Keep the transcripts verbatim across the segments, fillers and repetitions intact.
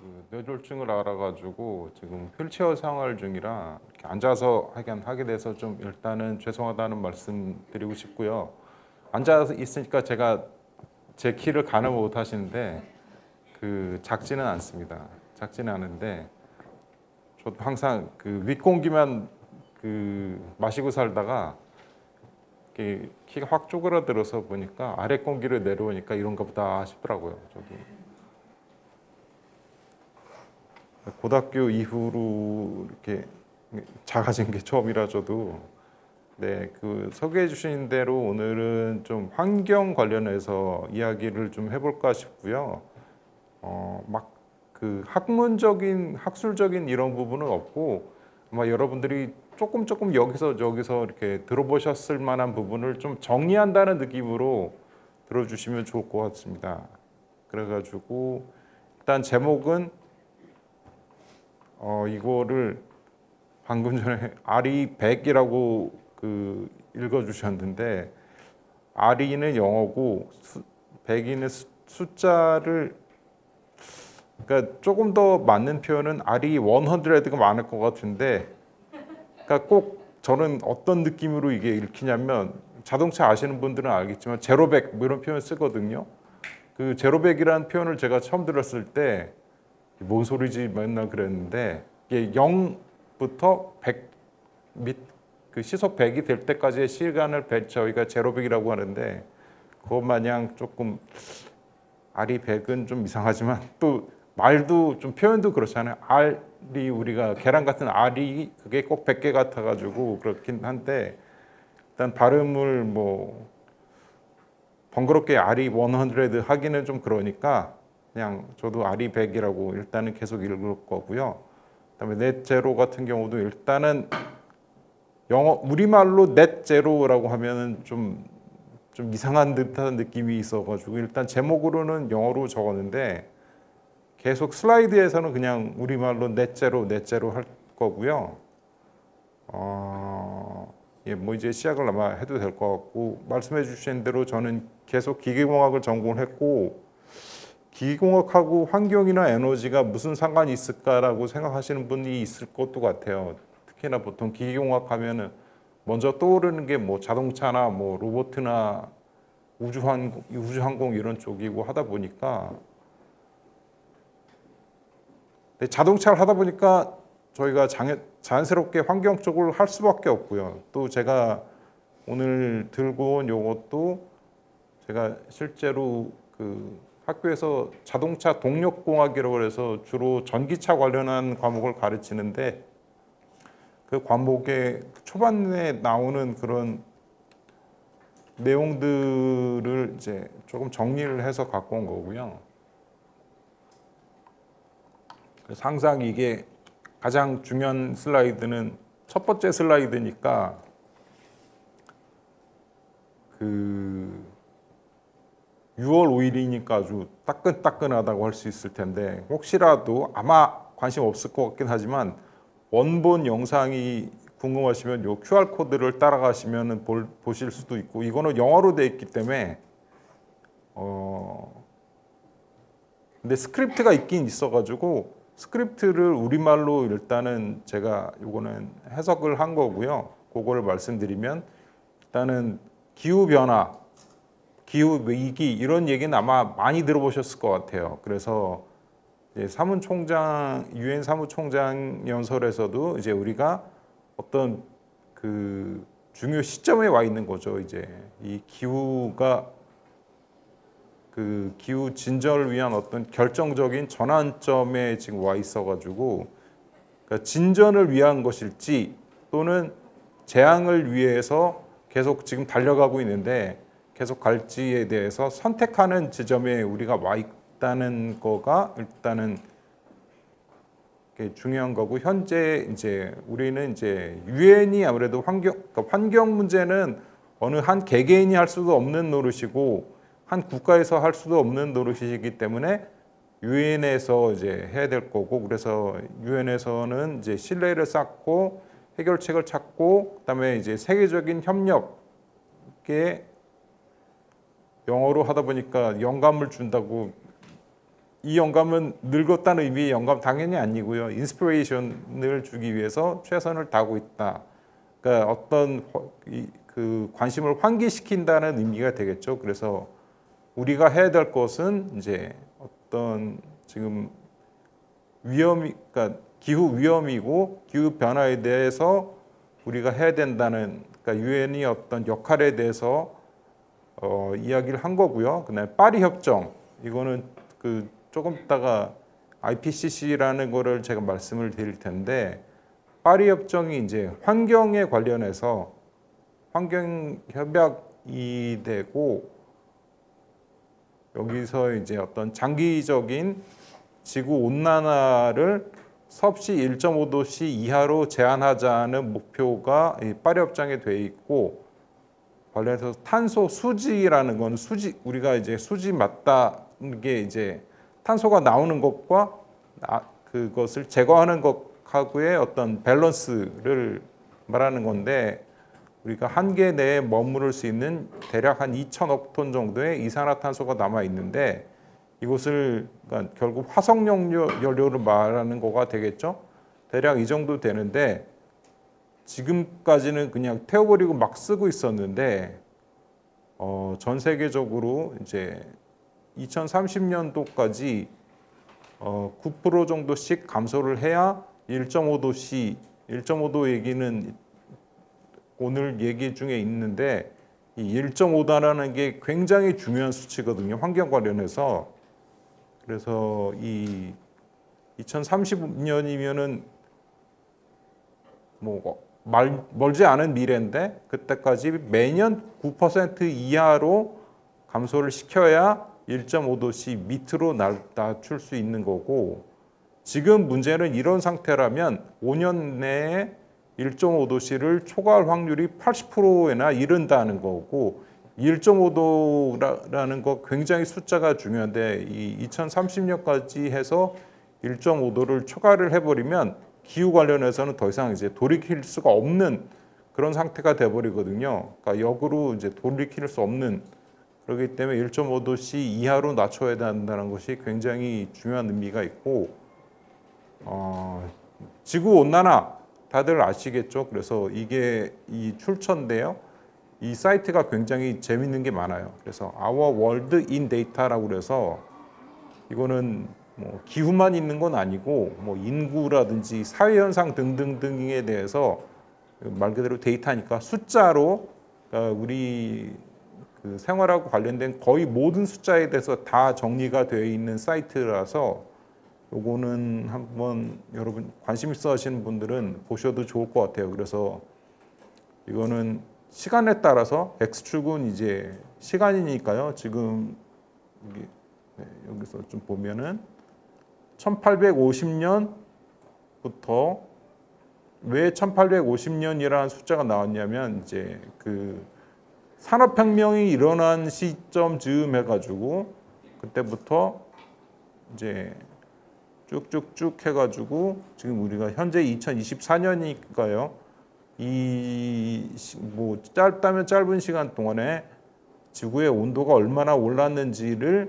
그 뇌졸중을 알아가지고 지금 휠체어 생활 중이라 이렇게 앉아서 하긴 하게 돼서 좀 일단은 죄송하다는 말씀 드리고 싶고요. 앉아 있으니까 제가 제 키를 가늠 못 하시는데 그 작지는 않습니다. 작지는 않은데 저도 항상 그 윗공기만 그 마시고 살다가 이렇게 키가 확 쪼그라들어서 보니까 아래 공기를 내려오니까 이런가 보다 싶더라고요. 저도. 고등학교 이후로 이렇게 작아진 게 처음이라 저도 네, 그 소개해 주신 대로 오늘은 좀 환경 관련해서 이야기를 좀 해볼까 싶고요. 어, 막 그 학문적인 학술적인 이런 부분은 없고 아마 여러분들이 조금 조금 여기서 저기서 이렇게 들어보셨을 만한 부분을 좀 정리한다는 느낌으로 들어주시면 좋을 것 같습니다. 그래가지고 일단 제목은 어, 이거를 방금 전에 아리 백이라고 그 읽어주셨는데 아리는 영어고 백이는 숫자를 그러니까 조금 더 맞는 표현은 아리 백가 많을 것 같은데 그러니까 꼭 저는 어떤 느낌으로 이게 읽히냐면 자동차 아시는 분들은 알겠지만 제로백 뭐 이런 표현 쓰거든요. 그 제로백이라는 표현을 제가 처음 들었을 때 뭔 소리지 맨날 그랬는데 이게 영부터 백 및 그 시속 백이 될 때까지의 시간을 저희가 제로백이라고 하는데 그것 마냥 조금 알이 백은 좀 이상하지만 또 말도 좀 표현도 그렇잖아요. 알이 우리가 계란 같은 알이 그게 꼭 백 개 같아가지고 그렇긴 한데 일단 발음을 뭐 번거롭게 알이 백 하기는 좀 그러니까 그냥 저도 알이 백이라고 일단은 계속 읽을 거고요. 그다음에 넷 제로 같은 경우도 일단은 영어 우리말로 넷 제로라고 하면은 좀 좀 이상한 듯한 느낌이 있어가지고 일단 제목으로는 영어로 적었는데 계속 슬라이드에서는 그냥 우리말로 넷 제로 넷 제로 할 거고요. 어, 예, 뭐 이제 시작을 아마 해도 될 것 같고 말씀해 주신 대로 저는 계속 기계공학을 전공을 했고 기계공학하고 환경이나 에너지가 무슨 상관이 있을까라고 생각하시는 분이 있을 것도 같아요. 특히나 보통 기계공학 하면은 먼저 떠오르는 게 뭐 자동차나 뭐 로봇이나 우주항공, 우주항공 이런 쪽이고 하다 보니까 근데 자동차를 하다 보니까 저희가 장애, 자연스럽게 환경 쪽을 할 수밖에 없고요. 또 제가 오늘 들고 온 요것도 제가 실제로 그 학교에서 자동차 동력공학이라고 해서 주로 전기차 관련한 과목을 가르치는데 그 과목의 초반에 나오는 그런 내용들을 이제 조금 정리를 해서 갖고 온 거고요. 그래서 항상 이게 가장 중요한 슬라이드는 첫 번째 슬라이드니까 그 유월 오일이니까 아주 따끈따끈하다고 할 수 있을 텐데 혹시라도 아마 관심 없을 것 같긴 하지만 원본 영상이 궁금하시면 요 큐알 코드를 따라가시면 볼, 보실 수도 있고 이거는 영어로 돼 있기 때문에 어 근데 스크립트가 있긴 있어가지고 스크립트를 우리말로 일단은 제가 요거는 해석을 한 거고요. 그거를 말씀드리면 일단은 기후 변화, 기후 위기 이런 얘기는 아마 많이 들어보셨을 것 같아요. 그래서 이제 사무총장 유엔 사무총장 연설에서도 이제 우리가 어떤 그 중요 시점에 와 있는 거죠. 이제 이 기후가 그 기후 진전을 위한 어떤 결정적인 전환점에 지금 와 있어가지고 그러니까 진전을 위한 것일지 또는 재앙을 위해서 계속 지금 달려가고 있는데 계속 갈지에 대해서 선택하는 지점에 우리가 와 있다는 거가 일단은 중요한 거고 현재 이제 우리는 이제 유엔이 아무래도 환경 그러니까 환경 문제는 어느 한 개개인이 할 수도 없는 노릇이고 한 국가에서 할 수도 없는 노릇이기 때문에 유엔에서 이제 해야 될 거고 그래서 유엔에서는 이제 신뢰를 쌓고 해결책을 찾고 그다음에 이제 세계적인 협력에 영어로 하다 보니까 영감을 준다고 이 영감은 늙었다는 의미의 영감 당연히 아니고요. 인스피레이션을 주기 위해서 최선을 다하고 있다. 그러니까 어떤 그 관심을 환기시킨다는 의미가 되겠죠. 그래서 우리가 해야 될 것은 이제 어떤 지금 위험이, 그러니까 기후 위험이고 기후 변화에 대해서 우리가 해야 된다는, 그러니까 유엔이 어떤 역할에 대해서 어, 이야기를 한 거고요. 그다음에 파리 협정, 이거는 그 조금 있다가 아이피씨씨라는 거를 제가 말씀을 드릴 텐데, 파리 협정이 이제 환경에 관련해서 환경 협약이 되고, 여기서 이제 어떤 장기적인 지구 온난화를 섭씨 일 점 오 도씨 이하로 제한하자는 목표가 이 파리 협정에 돼 있고, 관련해서 탄소 수지라는 건 수지, 우리가 이제 수지 맞다는 게 이제 탄소가 나오는 것과 그것을 제거하는 것하고의 어떤 밸런스를 말하는 건데, 우리가 한계 내에 머무를 수 있는 대략 한 이천억 톤 정도의 이산화탄소가 남아 있는데, 이것을 그러니까 결국 화석 연료를 말하는 거가 되겠죠. 대략 이 정도 되는데, 지금까지는 그냥 태워버리고 막 쓰고 있었는데, 어, 전 세계적으로 이제 이천삼십 년도까지 어, 구 퍼센트 정도씩 감소를 해야 일 점 오 도씨, 일 점 오 도 얘기는 오늘 얘기 중에 있는데, 이 일 점 오 도라는 게 굉장히 중요한 수치거든요. 환경 관련해서. 그래서 이 이천삼십 년이면은 뭐 말, 멀지 않은 미래인데, 그때까지 매년 구 퍼센트 이하로 감소를 시켜야 일 점 오 도씨 밑으로 낮출 수 있는 거고, 지금 문제는 이런 상태라면 오 년 내에 일 점 오 도씨를 초과할 확률이 팔십 퍼센트에나 이른다는 거고, 일 점 오 도라는 거 굉장히 숫자가 중요한데, 이 이천삼십 년까지 해서 일 점 오 도를 초과를 해버리면 기후 관련해서는 더 이상 이제 돌이킬 수가 없는 그런 상태가 돼버리거든요. 그러니까 역으로 이제 돌이킬 수 없는, 그렇기 때문에 일 점 오 도씨 이하로 낮춰야 된다는 것이 굉장히 중요한 의미가 있고, 어, 지구 온난화 다들 아시겠죠? 그래서 이게 이 출처인데요. 이 사이트가 굉장히 재밌는 게 많아요. 그래서 Our World in Data라고 그래서, 이거는 뭐 기후만 있는 건 아니고 뭐 인구라든지 사회 현상 등등등에 대해서 말 그대로 데이터니까 숫자로, 그러니까 우리 그 생활하고 관련된 거의 모든 숫자에 대해서 다 정리가 되어 있는 사이트라서, 요거는 한번 여러분 관심 있어 하시는 분들은 보셔도 좋을 것 같아요. 그래서 이거는 시간에 따라서 X축은 이제 시간이니까요. 지금 여기, 네, 여기서 좀 보면은 천팔백오십 년부터 왜 천팔백오십 년이라는 숫자가 나왔냐면, 이제 그 산업혁명이 일어난 시점 즈음 해가지고 그때부터 이제 쭉쭉쭉 해가지고 지금 우리가 현재 이천이십사 년이니까요. 이 뭐 짧다면 짧은 시간 동안에 지구의 온도가 얼마나 올랐는지를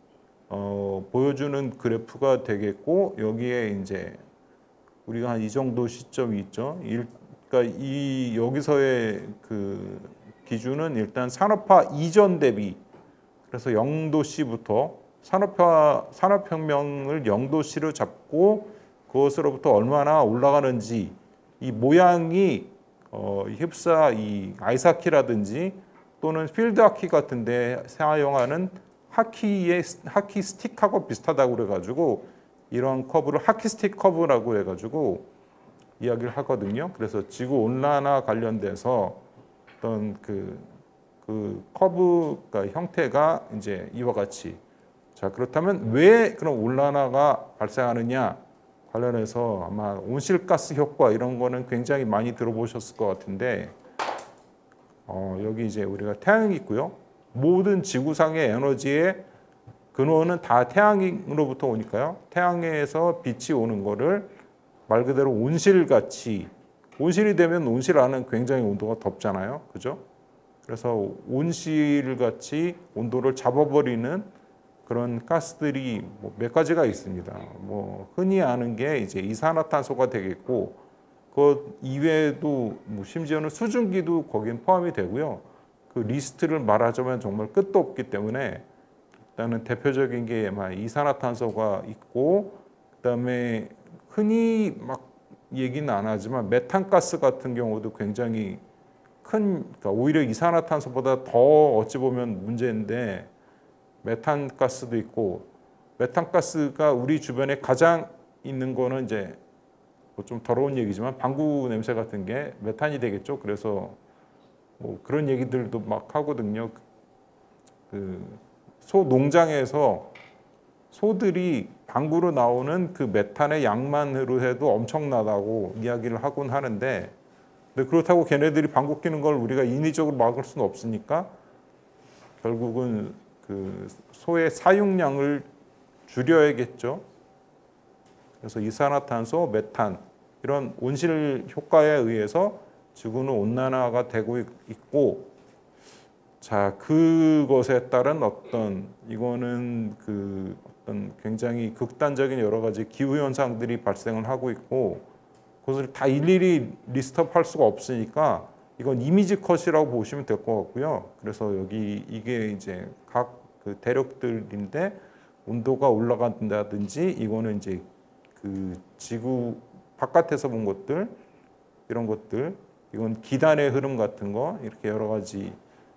어, 보여주는 그래프가 되겠고, 여기에 이제 우리가 한 이 정도 시점이 있죠. 일, 그러니까 이 여기서의 그 기준은 일단 산업화 이전 대비, 그래서 영 도씨부터 산업화 산업혁명을 영 도씨로 잡고 그것으로부터 얼마나 올라가는지, 이 모양이 어, 힙사 이 아이스하키라든지 또는 필드하키 같은데 사용하는 하키의 하키 스틱하고 비슷하다고 그래가지고 이런 커브를 하키 스틱 커브라고 해가지고 이야기를 하거든요. 그래서 지구 온난화 관련돼서 어떤 그, 그 커브 그러니까 형태가 이제 이와 같이, 자 그렇다면 왜 그런 온난화가 발생하느냐 관련해서 아마 온실가스 효과 이런 거는 굉장히 많이 들어보셨을 것 같은데, 어, 여기 이제 우리가 태양이 있고요. 모든 지구상의 에너지의 근원은 다 태양으로부터 오니까요. 태양에서 빛이 오는 거를 말 그대로 온실같이, 온실이 되면 온실 안은 굉장히 온도가 덥잖아요. 그죠? 그래서 온실같이 온도를 잡아버리는 그런 가스들이 뭐 몇 가지가 있습니다. 뭐 흔히 아는 게 이제 이산화탄소가 되겠고, 그 이외에도 뭐 심지어는 수증기도 거긴 포함이 되고요. 그 리스트를 말하자면 정말 끝도 없기 때문에 일단은 대표적인 게 이산화탄소가 있고, 그다음에 흔히 막 얘기는 안 하지만 메탄가스 같은 경우도 굉장히 큰, 그러니까 오히려 이산화탄소보다 더 어찌 보면 문제인데 메탄가스도 있고, 메탄가스가 우리 주변에 가장 있는 거는 이제 뭐 좀 더러운 얘기지만 방구 냄새 같은 게 메탄이 되겠죠. 그래서 뭐 그런 얘기들도 막 하거든요. 그 소 농장에서 소들이 방구로 나오는 그 메탄의 양만으로 해도 엄청나다고 이야기를 하곤 하는데, 근데 그렇다고 걔네들이 방구 끼는 걸 우리가 인위적으로 막을 수는 없으니까 결국은 그 소의 사육량을 줄여야겠죠. 그래서 이산화탄소, 메탄 이런 온실 효과에 의해서 지구는 온난화가 되고 있고, 자 그것에 따른 어떤 이거는 그 어떤 굉장히 극단적인 여러 가지 기후 현상들이 발생을 하고 있고, 그것을 다 일일이 리스트업할 수가 없으니까 이건 이미지 컷이라고 보시면 될 것 같고요. 그래서 여기 이게 이제 각 그 대륙들인데 온도가 올라간다든지, 이거는 이제 그 지구 바깥에서 본 것들, 이런 것들, 이건 기단의 흐름 같은 거, 이렇게 여러 가지들이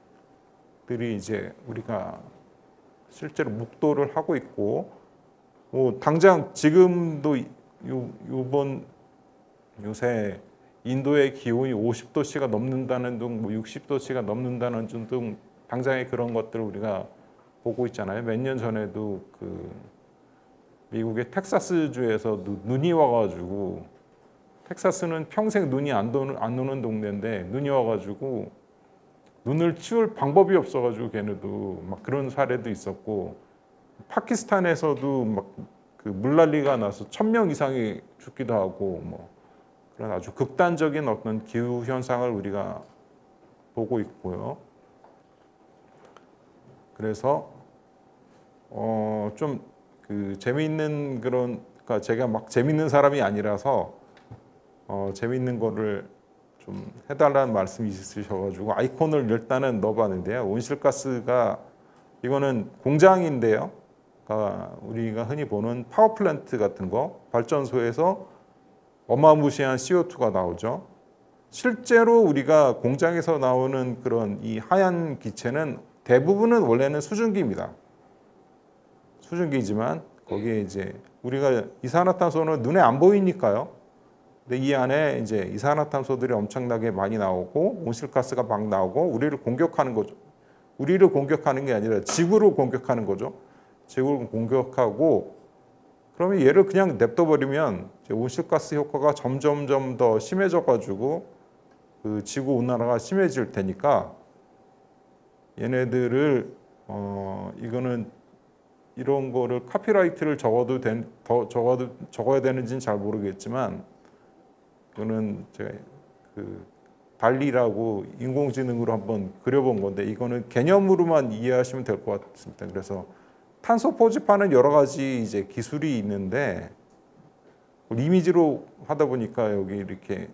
이제 우리가 실제로 묵도를 하고 있고, 뭐 당장 지금도 요 요번 요새 인도의 기온이 오십 도씨가 넘는다는 등, 뭐 육십 도씨가 넘는다는 등 당장의 그런 것들을 우리가 보고 있잖아요. 몇 년 전에도 그 미국의 텍사스주에서 눈이 와가지고, 텍사스는 평생 눈이 안, 도는, 안 오는 동네인데 눈이 와가지고 눈을 치울 방법이 없어가지고 걔네도 막 그런 사례도 있었고, 파키스탄에서도 막 그 물난리가 나서 천 명 이상이 죽기도 하고, 뭐 그런 아주 극단적인 어떤 기후 현상을 우리가 보고 있고요. 그래서 어 좀 그 재미있는 그런, 그러니까 제가 막 재미있는 사람이 아니라서 어 재미있는 거를 좀 해달라는 말씀이 있으셔가지고 아이콘을 일단은 넣어봤는데요. 온실가스가 이거는 공장인데요. 그러니까 우리가 흔히 보는 파워플랜트 같은 거, 발전소에서 어마무시한 씨오투가 나오죠. 실제로 우리가 공장에서 나오는 그런 이 하얀 기체는 대부분은 원래는 수증기입니다. 수증기지만 거기에 이제 우리가 이산화탄소는 눈에 안 보이니까요. 근데 이 안에 이제 이산화탄소들이 엄청나게 많이 나오고 온실가스가 막 나오고 우리를 공격하는 거죠. 우리를 공격하는 게 아니라 지구를 공격하는 거죠. 지구를 공격하고, 그러면 얘를 그냥 냅둬버리면 온실가스 효과가 점점점 더 심해져가지고 그 지구 온난화가 심해질 테니까, 얘네들을 어 이거는 이런 거를 카피라이트를 적어도 된, 더 적어도 적어야 되는지는 잘 모르겠지만, 이거는 제가 그 달리라고 인공지능으로 한번 그려본 건데, 이거는 개념으로만 이해하시면 될 것 같습니다. 그래서 탄소 포집하는 여러 가지 이제 기술이 있는데, 이미지로 하다 보니까 여기 이렇게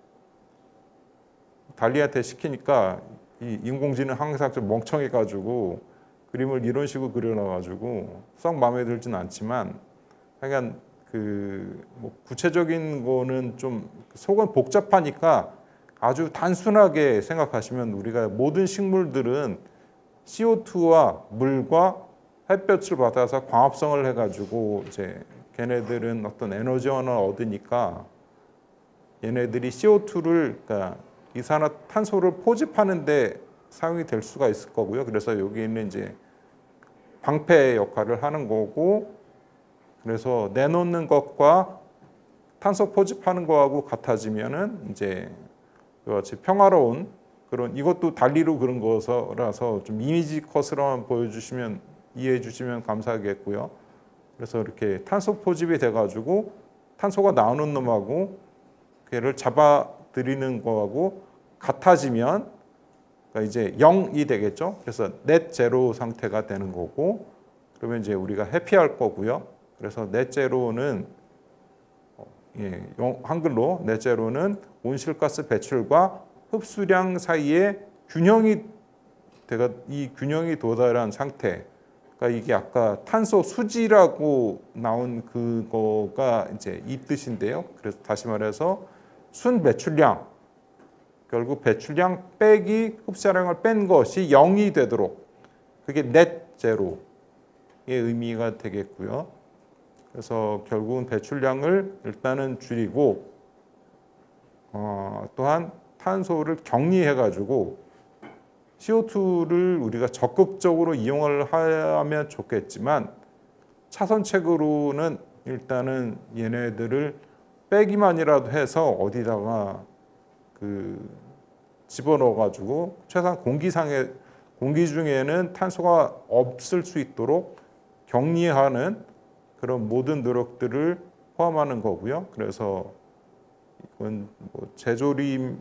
달리한테 시키니까 이 인공지능 항상 좀 멍청해가지고 그림을 이런 식으로 그려놔가지고 썩 마음에 들지는 않지만, 하여간 그 뭐 구체적인 거는 좀 속은 복잡하니까 아주 단순하게 생각하시면, 우리가 모든 식물들은 씨오투와 물과 햇볕을 받아서 광합성을 해가지고 이제 걔네들은 어떤 에너지원을 얻으니까, 얘네들이 씨오투를, 그러니까 이산화탄소를 포집하는데 사용이 될 수가 있을 거고요. 그래서 여기 있는 이제 방패 역할을 하는 거고, 그래서 내놓는 것과 탄소 포집하는 거하고 같아지면은 이제 이같이 평화로운 그런, 이것도 달리로 그런 거라서 좀 이미지 컷으로만 보여주시면, 이해해 주시면 감사하겠고요. 그래서 이렇게 탄소 포집이 돼가지고 탄소가 나오는 놈하고 걔를 잡아들이는 거하고 같아지면, 그러니까 이제 영이 되겠죠. 그래서 넷 제로 상태가 되는 거고, 그러면 이제 우리가 회피할 거고요. 그래서 넷제로는 예, 한글로 넷제로는 온실가스 배출과 흡수량 사이에 균형이 내가 이 균형이 도달한 상태. 그러니까 이게 아까 탄소 수지라고 나온 그거가 이제 이 뜻인데요. 그래서 다시 말해서 순 배출량, 결국 배출량 빼기 흡수량을 뺀 것이 영이 되도록, 그게 넷 제로의 의미가 되겠고요. 그래서 결국은 배출량을 일단은 줄이고 어, 또한 탄소를 격리해가지고 씨오투를 우리가 적극적으로 이용을 하면 좋겠지만 차선책으로는 일단은 얘네들을 빼기만이라도 해서 어디다가 그 집어넣어가지고 최소한 공기상에 공기 중에는 탄소가 없을 수 있도록 격리하는 그런 모든 노력들을 포함하는 거고요. 그래서 이건 뭐 재조림과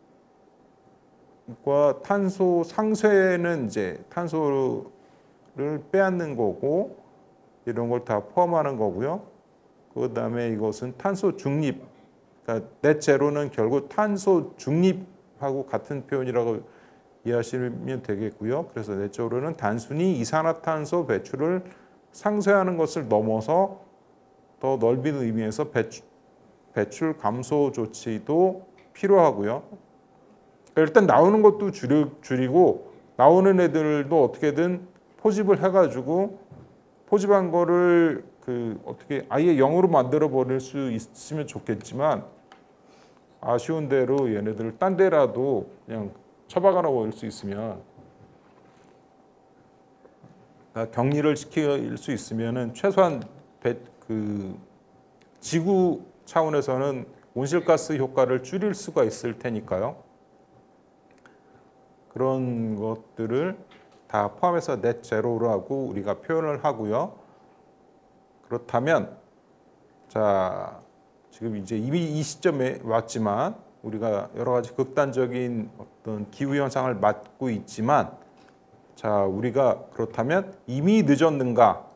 탄소 상쇄는 이제 탄소를 빼앗는 거고 이런 걸 다 포함하는 거고요. 그 다음에 이것은 탄소 중립, 그러니까 넷 제로는 결국 탄소 중립하고 같은 표현이라고 이해하시면 되겠고요. 그래서 넷 제로는 단순히 이산화탄소 배출을 상쇄하는 것을 넘어서 더 넓은 의미에서 배출, 배출 감소 조치도 필요하고요. 일단 나오는 것도 줄이, 줄이고 나오는 애들도 어떻게든 포집을 해가지고 포집한 거를 그 어떻게 아예 영으로 만들어 버릴 수 있으면 좋겠지만 아쉬운 대로 얘네들을 딴 데라도 그냥 처박아 놓을 수 있으면 격리를 시킬 수 있으면은 최소한 배, 그 지구 차원에서는 온실가스 효과를 줄일 수가 있을 테니까요. 그런 것들을 다 포함해서 넷 제로라고 우리가 표현을 하고요. 그렇다면 자 지금 이제 이미 이 시점에 왔지만 우리가 여러 가지 극단적인 어떤 기후 현상을 맞고 있지만 자 우리가 그렇다면 이미 늦었는가?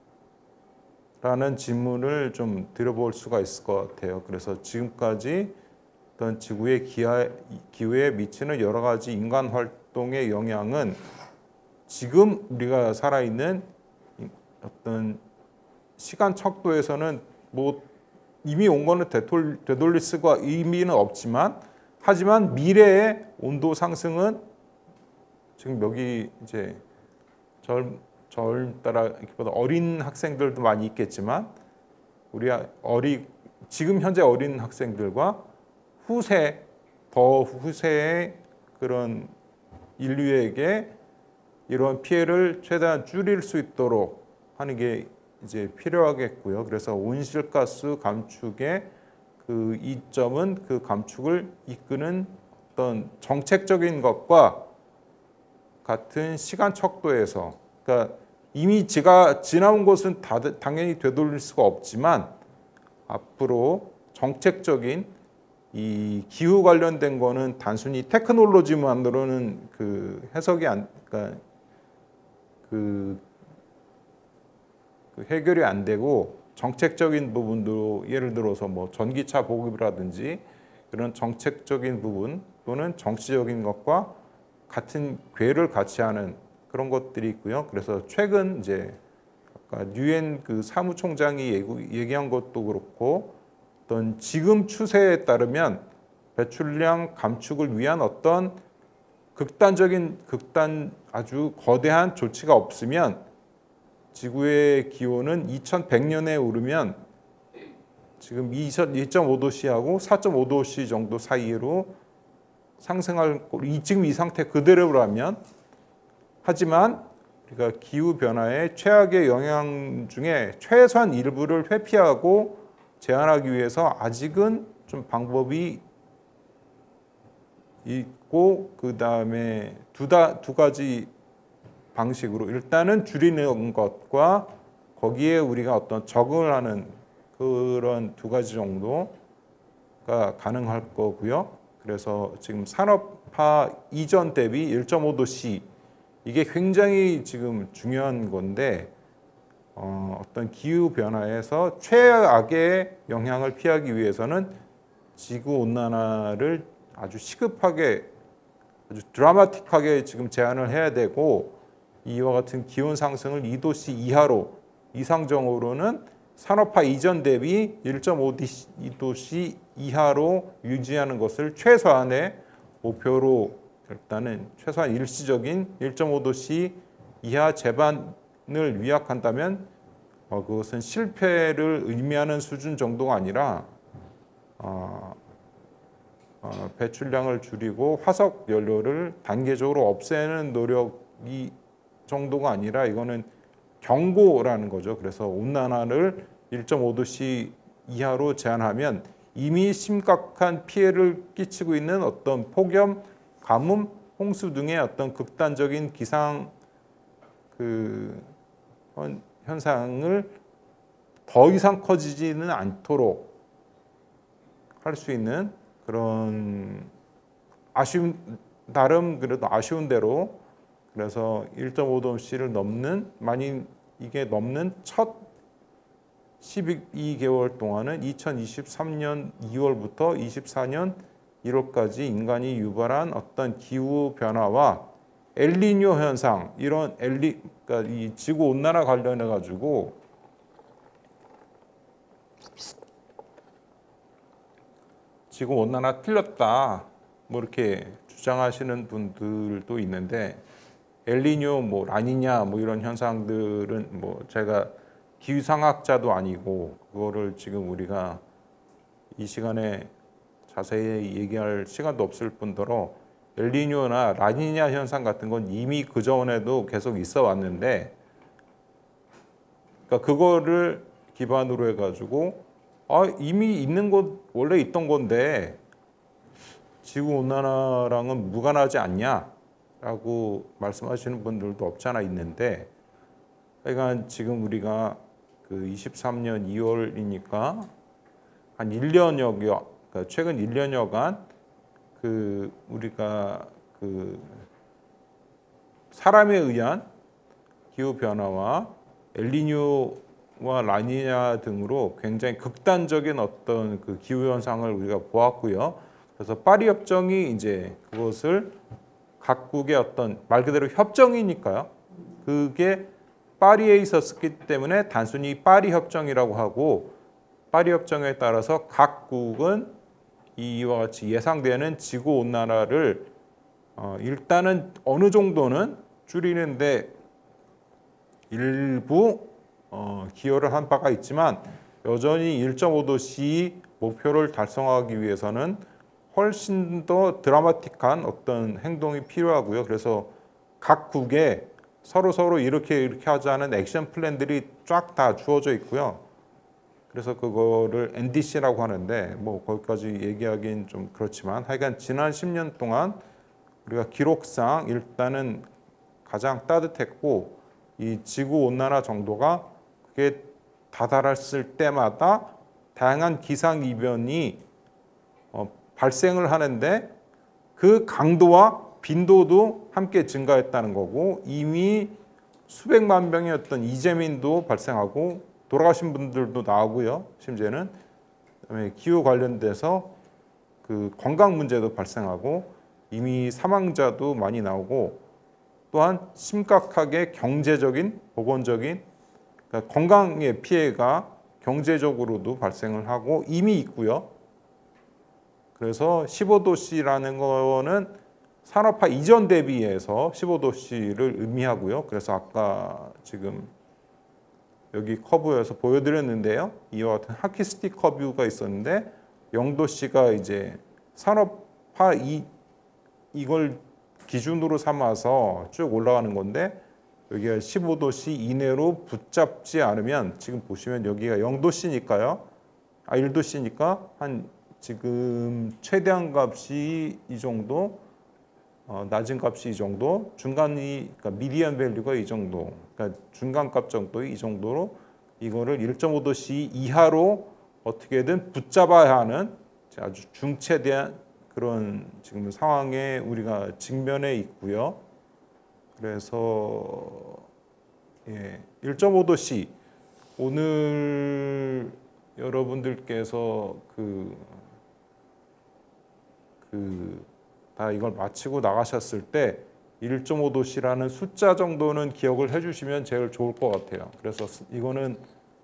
라는 질문을 좀 드려볼 수가 있을 것 같아요. 그래서 지금까지 어떤 지구의 기하, 기후에 미치는 여러 가지 인간 활동의 영향은 지금 우리가 살아있는 어떤 시간 척도에서는 뭐 이미 온 거는 되돌, 되돌릴 수가 의미는 없지만 하지만 미래의 온도 상승은 지금 여기 이제 젊 절 따라 이렇게보다 어린 학생들도 많이 있겠지만 우리 어리 지금 현재 어린 학생들과 후세 더 후세의 그런 인류에게 이런 피해를 최대한 줄일 수 있도록 하는 게 이제 필요하겠고요. 그래서 온실가스 감축의 그 이점은 그 감축을 이끄는 어떤 정책적인 것과 같은 시간 척도에서 그러니까 이미 지가 지나온 것은 다, 당연히 되돌릴 수가 없지만 앞으로 정책적인 이 기후 관련된 거는 단순히 테크놀로지만으로는 그 해석이 안, 그러니까 그, 그 해결이 안 되고 정책적인 부분도 예를 들어서 뭐 전기차 보급이라든지 그런 정책적인 부분 또는 정치적인 것과 같은 궤를 같이 하는 그런 것들이 있고요. 그래서 최근 이제 아까 유엔 그 사무총장이 얘기한 것도 그렇고 어떤 지금 추세에 따르면 배출량 감축을 위한 어떤 극단적인 극단 아주 거대한 조치가 없으면 지구의 기온은 이천백 년에 오르면 지금 이 점 오 도씨하고 사 점 오 도씨 정도 사이로 상승할 지금 이 상태 그대로라면 하지만 우리가 기후 변화의 최악의 영향 중에 최소한 일부를 회피하고 제한하기 위해서 아직은 좀 방법이 있고 그 다음에 두, 다, 두 가지 방식으로 일단은 줄이는 것과 거기에 우리가 어떤 적응을 하는 그런 두 가지 정도가 가능할 거고요. 그래서 지금 산업화 이전 대비 일 점 오 도씨 이게 굉장히 지금 중요한 건데 어, 어떤 기후 변화에서 최악의 영향을 피하기 위해서는 지구 온난화를 아주 시급하게 아주 드라마틱하게 지금 제한을 해야 되고, 이와 같은 기온 상승을 이 도씨 이하로, 이상적으로는 산업화 이전 대비 일 점 오 도씨 이하로 유지하는 것을 최소한의 목표로, 일단은 최소한 일시적인 일 점 오 도씨 이하 제반을 위약한다면 어, 그것은 실패를 의미하는 수준 정도가 아니라 어, 어, 배출량을 줄이고 화석 연료를 단계적으로 없애는 노력이 정도가 아니라 이거는 경고라는 거죠. 그래서 온난화를 일 점 오 도씨 이하로 제한하면 이미 심각한 피해를 끼치고 있는 어떤 폭염, 가뭄, 홍수 등의 어떤 극단적인 기상 그 현상을 더 이상 커지지는 않도록 할 수 있는 그런 아쉬운, 나름 그래도 아쉬운 대로, 그래서 일 점 오 도씨를 넘는, 만일 이게 넘는 첫 십이 개월 동안은 이천이십삼 년 이월부터 이십사 년 일월까지 인간이 유발한 어떤 기후 변화와 엘니뇨 현상, 이런 엘리, 그러니까 이 지구 온난화 관련해 가지고 지구 온난화 틀렸다, 뭐 이렇게 주장하시는 분들도 있는데, 엘니뇨, 뭐 라니냐, 뭐 이런 현상들은 뭐 제가 기후상학자도 아니고 그거를 지금 우리가 이 시간에 자세히 얘기할 시간도 없을 뿐더러, 엘니뇨나 라니냐 현상 같은 건 이미 그 전에도 계속 있어 왔는데, 그러니까 그거를 기반으로 해가지고 아, 이미 있는 것, 원래 있던 건데 지구 온난화랑은 무관하지 않냐라고 말씀하시는 분들도 없지 않아 있는데, 그러니까 지금 우리가 그 이십삼 년 이월이니까 한 일 년여, 그러니까 최근 일 년여간 그 우리가 그 사람에 의한 기후 변화와 엘니뇨와 라니냐 등으로 굉장히 극단적인 어떤 그 기후 현상을 우리가 보았고요. 그래서 파리 협정이 이제 그것을 각국의 어떤, 말 그대로 협정이니까요. 그게 파리에 있었기 때문에 단순히 파리 협정이라고 하고, 파리 협정에 따라서 각국은 이와 같이 예상되는 지구 온난화를 어, 일단은 어느 정도는 줄이는데 일부 어, 기여를 한 바가 있지만, 여전히 일 점 오 도씨 목표를 달성하기 위해서는 훨씬 더 드라마틱한 어떤 행동이 필요하고요. 그래서 각국에 서로 서로 이렇게 이렇게 하자는 액션 플랜들이 쫙 다 주어져 있고요. 그래서 그거를 엔디씨라고 하는데, 뭐 거기까지 얘기하기는 좀 그렇지만, 하여간 지난 십 년 동안 우리가 기록상 일단은 가장 따뜻했고, 이 지구 온난화 정도가 그게 다다랐을 때마다 다양한 기상 이변이 어, 발생을 하는데, 그 강도와 빈도도 함께 증가했다는 거고, 이미 수백만 명의 어떤 이재민도 발생하고 돌아가신 분들도 나오고요. 심지어는 그다음에 기후 관련돼서 그 건강 문제도 발생하고 이미 사망자도 많이 나오고, 또한 심각하게 경제적인, 보건적인, 그러니까 건강의 피해가 경제적으로도 발생을 하고 이미 있고요. 그래서 십오 도씨라는 거는 산업화 이전 대비해서 십오 도씨를 의미하고요. 그래서 아까 지금 여기 커브에서 보여드렸는데요. 이와 같은 하키스틱 커브가 있었는데, 영 도씨가 이제 산업화 이, 이걸 기준으로 삼아서 쭉 올라가는 건데, 여기가 십오 도씨 이내로 붙잡지 않으면, 지금 보시면 여기가 영 도씨니까요. 아, 일 도씨니까 한 지금 최대한 값이 이 정도, 어, 낮은 값이 이 정도, 중간이, 그러니까 미디안 밸류가 이 정도, 그러니까 중간값 정도 이 정도로 이거를 일 점 오 도씨 이하로 어떻게든 붙잡아야 하는 아주 중체대한 그런 지금 상황에 우리가 직면해 있고요. 그래서 예, 일 점 오 도씨, 오늘 여러분들께서 그, 그, 다 이걸 마치고 나가셨을 때 일 점 오 도씨라는 숫자 정도는 기억을 해주시면 제일 좋을 것 같아요. 그래서 이거는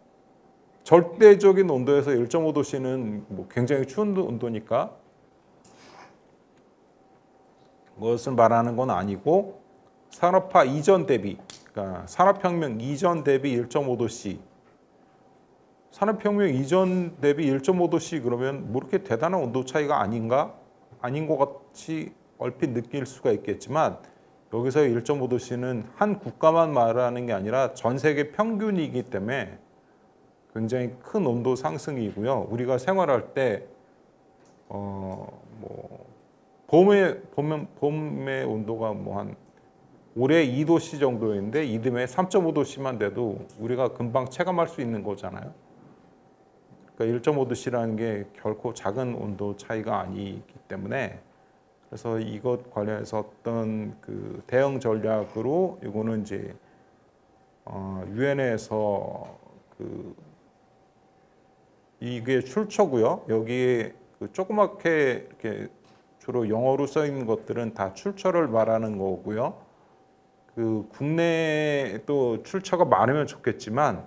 절대적인 온도에서 일 점 오 도씨는 뭐 굉장히 추운 온도니까 그것을 말하는 건 아니고 산업화 이전 대비, 그러니까 산업혁명 이전 대비 일 점 오 도씨, 산업혁명 이전 대비 일 점 오 도씨 그러면 뭐 이렇게 대단한 온도 차이가 아닌가? 아닌 것 같이 얼핏 느낄 수가 있겠지만 여기서 일 점 오 도씨는 한 국가만 말하는 게 아니라 전 세계 평균이기 때문에 굉장히 큰 온도 상승이고요. 우리가 생활할 때 어, 뭐 봄에 봄, 봄의 온도가 뭐 한 올해 이 도씨 정도인데 이듬해 삼 점 오 도씨만 돼도 우리가 금방 체감할 수 있는 거잖아요. 그러니까 일 점 오 도씨라는 게 결코 작은 온도 차이가 아니기 때문에 그래서 이것 관련해서 어떤 그 대응 전략으로 이거는 이제 어, 유엔에서 그 이게 출처고요. 여기에 그 조그맣게 이렇게 주로 영어로 써 있는 것들은 다 출처를 말하는 거고요. 그 국내에 또 출처가 많으면 좋겠지만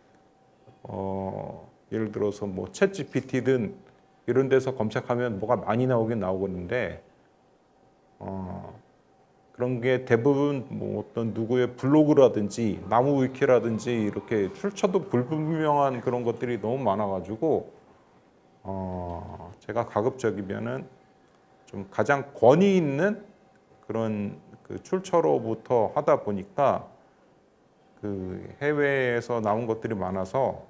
어, 예를 들어서 뭐 챗지피티든 이런 데서 검색하면 뭐가 많이 나오긴 나오겠는데 어, 그런 게 대부분 뭐 어떤 누구의 블로그라든지 나무 위키라든지 이렇게 출처도 불분명한 그런 것들이 너무 많아가지고 어, 제가 가급적이면은 좀 가장 권위 있는 그런 그 출처로부터 하다 보니까 그 해외에서 나온 것들이 많아서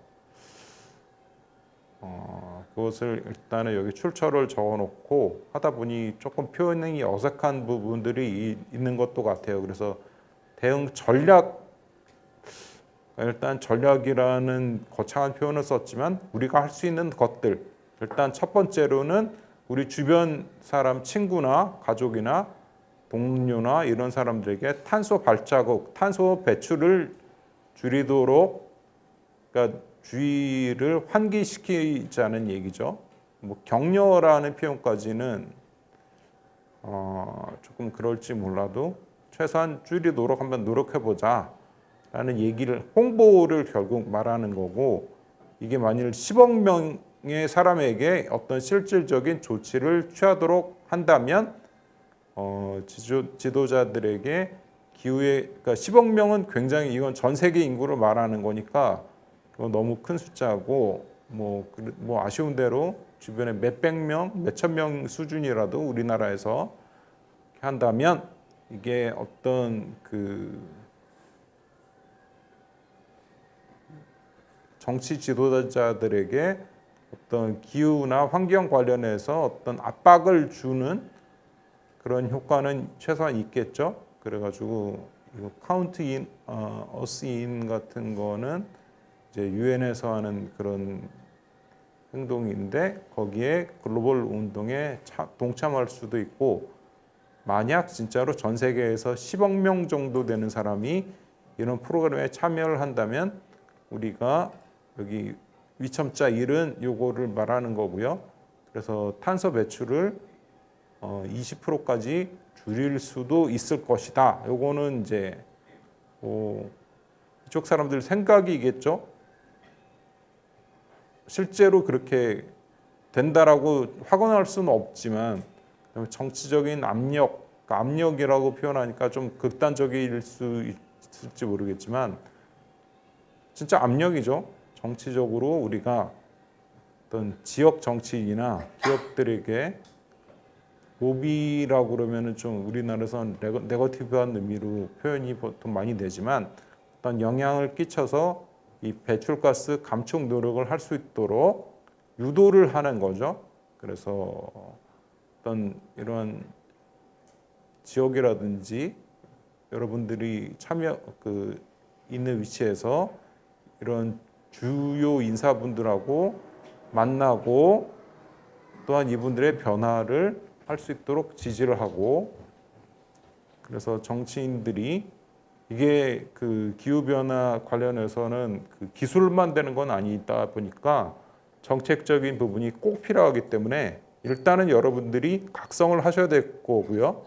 어, 그것을 일단은 여기 출처를 적어놓고 하다 보니 조금 표현이 어색한 부분들이 있는 것도 같아요. 그래서 대응 전략, 일단 전략이라는 거창한 표현을 썼지만 우리가 할 수 있는 것들, 일단 첫 번째로는 우리 주변 사람, 친구나 가족이나 동료나 이런 사람들에게 탄소 발자국, 탄소 배출을 줄이도록, 그러니까 주의를 환기시키자는 얘기죠. 뭐 격려라는 표현까지는 어 조금 그럴지 몰라도 최소한 줄이도록 한번 노력해보자 라는 얘기를, 홍보를 결국 말하는 거고, 이게 만일 십억 명의 사람에게 어떤 실질적인 조치를 취하도록 한다면 어 지도, 지도자들에게 기후에, 그러니까 십억 명은 굉장히, 이건 전 세계 인구를 말하는 거니까 너무 큰 숫자고, 뭐, 뭐 아쉬운 대로 주변에 몇백 명, 몇천 명 수준이라도 우리나라에서 한다면 이게 어떤 그 정치 지도자들에게 어떤 기후나 환경 관련해서 어떤 압박을 주는 그런 효과는 최소한 있겠죠. 그래가지고 이거 카운트 인, 어, 어스 인 같은 거는 이제 유엔에서 하는 그런 행동인데 거기에 글로벌 운동에 차, 동참할 수도 있고, 만약 진짜로 전 세계에서 십억 명 정도 되는 사람이 이런 프로그램에 참여를 한다면 우리가 여기 위첨자 일은 요거를 말하는 거고요. 그래서 탄소 배출을 어, 이십 퍼센트까지 줄일 수도 있을 것이다. 요거는 이제 뭐 이쪽 사람들 생각이겠죠. 실제로 그렇게 된다라고 확언할 수는 없지만 정치적인 압력, 그러니까 압력이라고 표현하니까 좀 극단적일 수 있을지 모르겠지만 진짜 압력이죠. 정치적으로 우리가 어떤 지역 정치인이나 기업들에게 로비라고 그러면은 좀 우리나라에서는 네거티브한 의미로 표현이 보통 많이 되지만 어떤 영향을 끼쳐서 이 배출가스 감축 노력을 할 수 있도록 유도를 하는 거죠. 그래서 어떤 이런 지역이라든지 여러분들이 참여 그 있는 위치에서 이런 주요 인사분들하고 만나고 또한 이분들의 변화를 할 수 있도록 지지를 하고, 그래서 정치인들이 이게 그 기후 변화 관련해서는 그 기술만 되는 건 아니다 보니까 정책적인 부분이 꼭 필요하기 때문에 일단은 여러분들이 각성을 하셔야 될 거고요.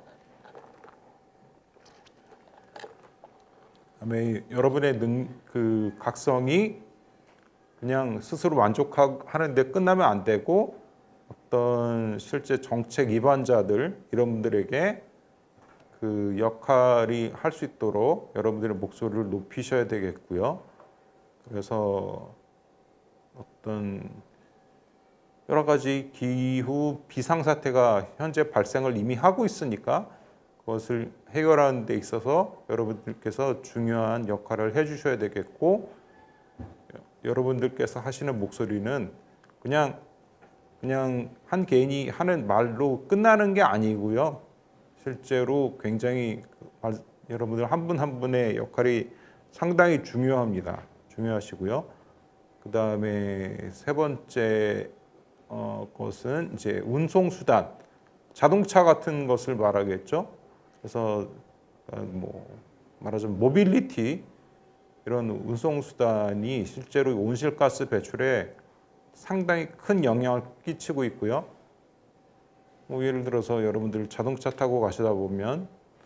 그다음에 여러분의 능, 그 각성이 그냥 스스로 만족하는데 끝나면 안 되고 어떤 실제 정책 입안자들 이런 분들에게 그 역할이 할 수 있도록 여러분들의 목소리를 높이셔야 되겠고요. 그래서 어떤 여러 가지 기후 비상사태가 현재 발생을 이미 하고 있으니까 그것을 해결하는 데 있어서 여러분들께서 중요한 역할을 해주셔야 되겠고, 여러분들께서 하시는 목소리는 그냥 그냥 한 개인이 하는 말로 끝나는 게 아니고요. 실제로 굉장히 여러분들 한 분 한 분의 역할이 상당히 중요합니다. 중요하시고요. 그 다음에 세 번째 어, 것은 이제 운송수단, 자동차 같은 것을 말하겠죠. 그래서 뭐 말하자면 모빌리티 이런 운송수단이 실제로 온실가스 배출에 상당히 큰 영향을 끼치고 있고요. 뭐 예를 들어서 여러분들 자동차 타고 가시다 보면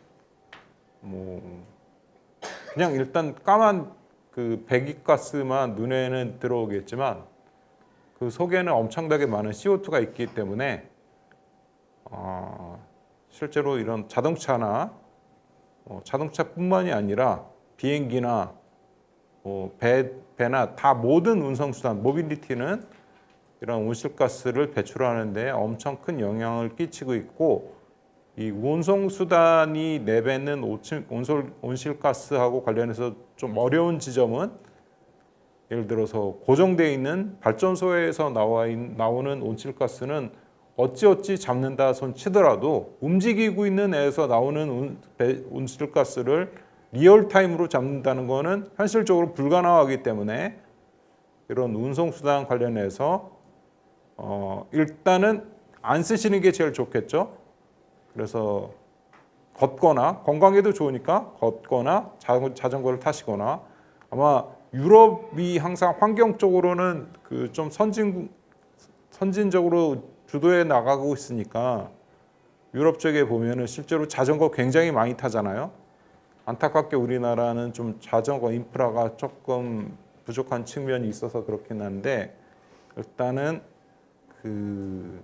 뭐 그냥 일단 까만 그 배기가스만 눈에는 들어오겠지만 그 속에는 엄청나게 많은 씨오투가 있기 때문에 어, 실제로 이런 자동차나 어, 자동차뿐만이 아니라 비행기나 뭐 배, 배나 다 모든 운송수단, 모빌리티는 이런 온실가스를 배출하는데 엄청 큰 영향을 끼치고 있고, 이 운송수단이 내뱉는 온실가스하고 관련해서 좀 어려운 지점은 예를 들어서 고정되어 있는 발전소에서 나와 있는, 나오는 온실가스는 어찌어찌 잡는다 손 치더라도 움직이고 있는 애에서 나오는 온실가스를 리얼타임으로 잡는다는 것은 현실적으로 불가능하기 때문에 이런 운송수단 관련해서 어, 일단은 안 쓰시는 게 제일 좋겠죠. 그래서 걷거나 건강에도 좋으니까 걷거나 자전거를 타시거나, 아마 유럽이 항상 환경적으로는 그 좀 선진 선진적으로 주도해 나가고 있으니까 유럽 쪽에 보면은 실제로 자전거 굉장히 많이 타잖아요. 안타깝게 우리나라는 좀 자전거 인프라가 조금 부족한 측면이 있어서 그렇긴 한데, 일단은 그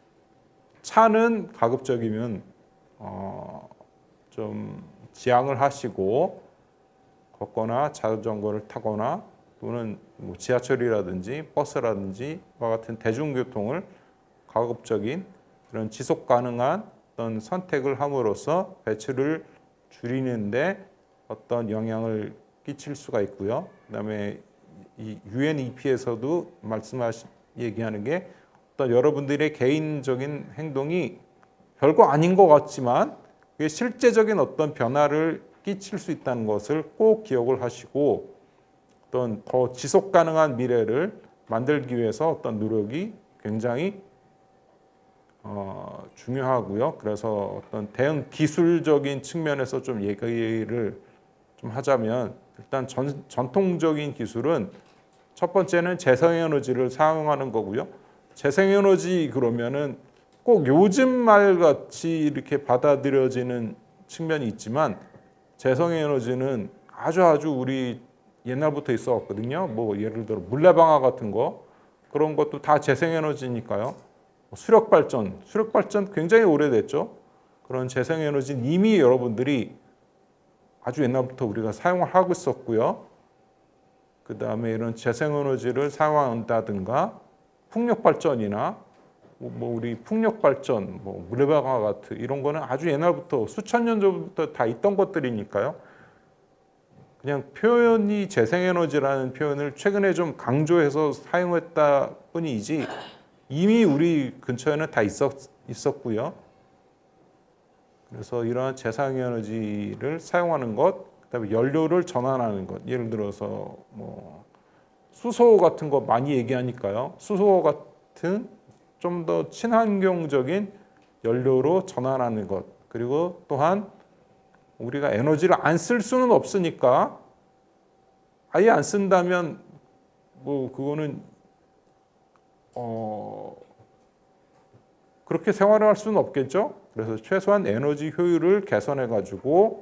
차는 가급적이면 어 좀 지양을 하시고 걷거나 자전거를 타거나 또는 뭐 지하철이라든지 버스라든지 와 같은 대중교통을 가급적인 그런 지속 가능한 어떤 선택을 함으로써 배출을 줄이는데 어떤 영향을 끼칠 수가 있고요. 그다음에 이 유엔이피에서도 말씀하시 얘기하는 게 어떤 여러분들의 개인적인 행동이 별거 아닌 것 같지만 그게 실제적인 어떤 변화를 끼칠 수 있다는 것을 꼭 기억을 하시고, 어떤 더 지속 가능한 미래를 만들기 위해서 어떤 노력이 굉장히 어, 중요하고요. 그래서 어떤 대응 기술적인 측면에서 좀 얘기를 좀 하자면, 일단 전, 전통적인 기술은 첫 번째는 재생에너지를 사용하는 거고요. 재생에너지 그러면은 꼭 요즘 말 같이 이렇게 받아들여지는 측면이 있지만, 재생에너지는 아주 아주 우리 옛날부터 있어 왔거든요. 뭐 예를 들어 물레방아 같은 거, 그런 것도 다 재생에너지니까요. 수력발전, 수력발전 굉장히 오래됐죠. 그런 재생에너지는 이미 여러분들이 아주 옛날부터 우리가 사용을 하고 있었고요. 그 다음에 이런 재생에너지를 사용한다든가 풍력발전이나 뭐 우리 풍력발전, 뭐 물레방아 같은 이런 거는 아주 옛날부터 수천 년 전부터 다 있던 것들이니까요. 그냥 표현이 재생에너지라는 표현을 최근에 좀 강조해서 사용했다 뿐이지 이미 우리 근처에는 다 있었, 있었고요. 그래서 이러한 재생에너지를 사용하는 것, 그다음에 연료를 전환하는 것, 예를 들어서 뭐 수소 같은 거 많이 얘기하니까요. 수소 같은 좀 더 친환경적인 연료로 전환하는 것, 그리고 또한 우리가 에너지를 안 쓸 수는 없으니까 아예 안 쓴다면 뭐 그거는 어 그렇게 생활을 할 수는 없겠죠. 그래서 최소한 에너지 효율을 개선해 가지고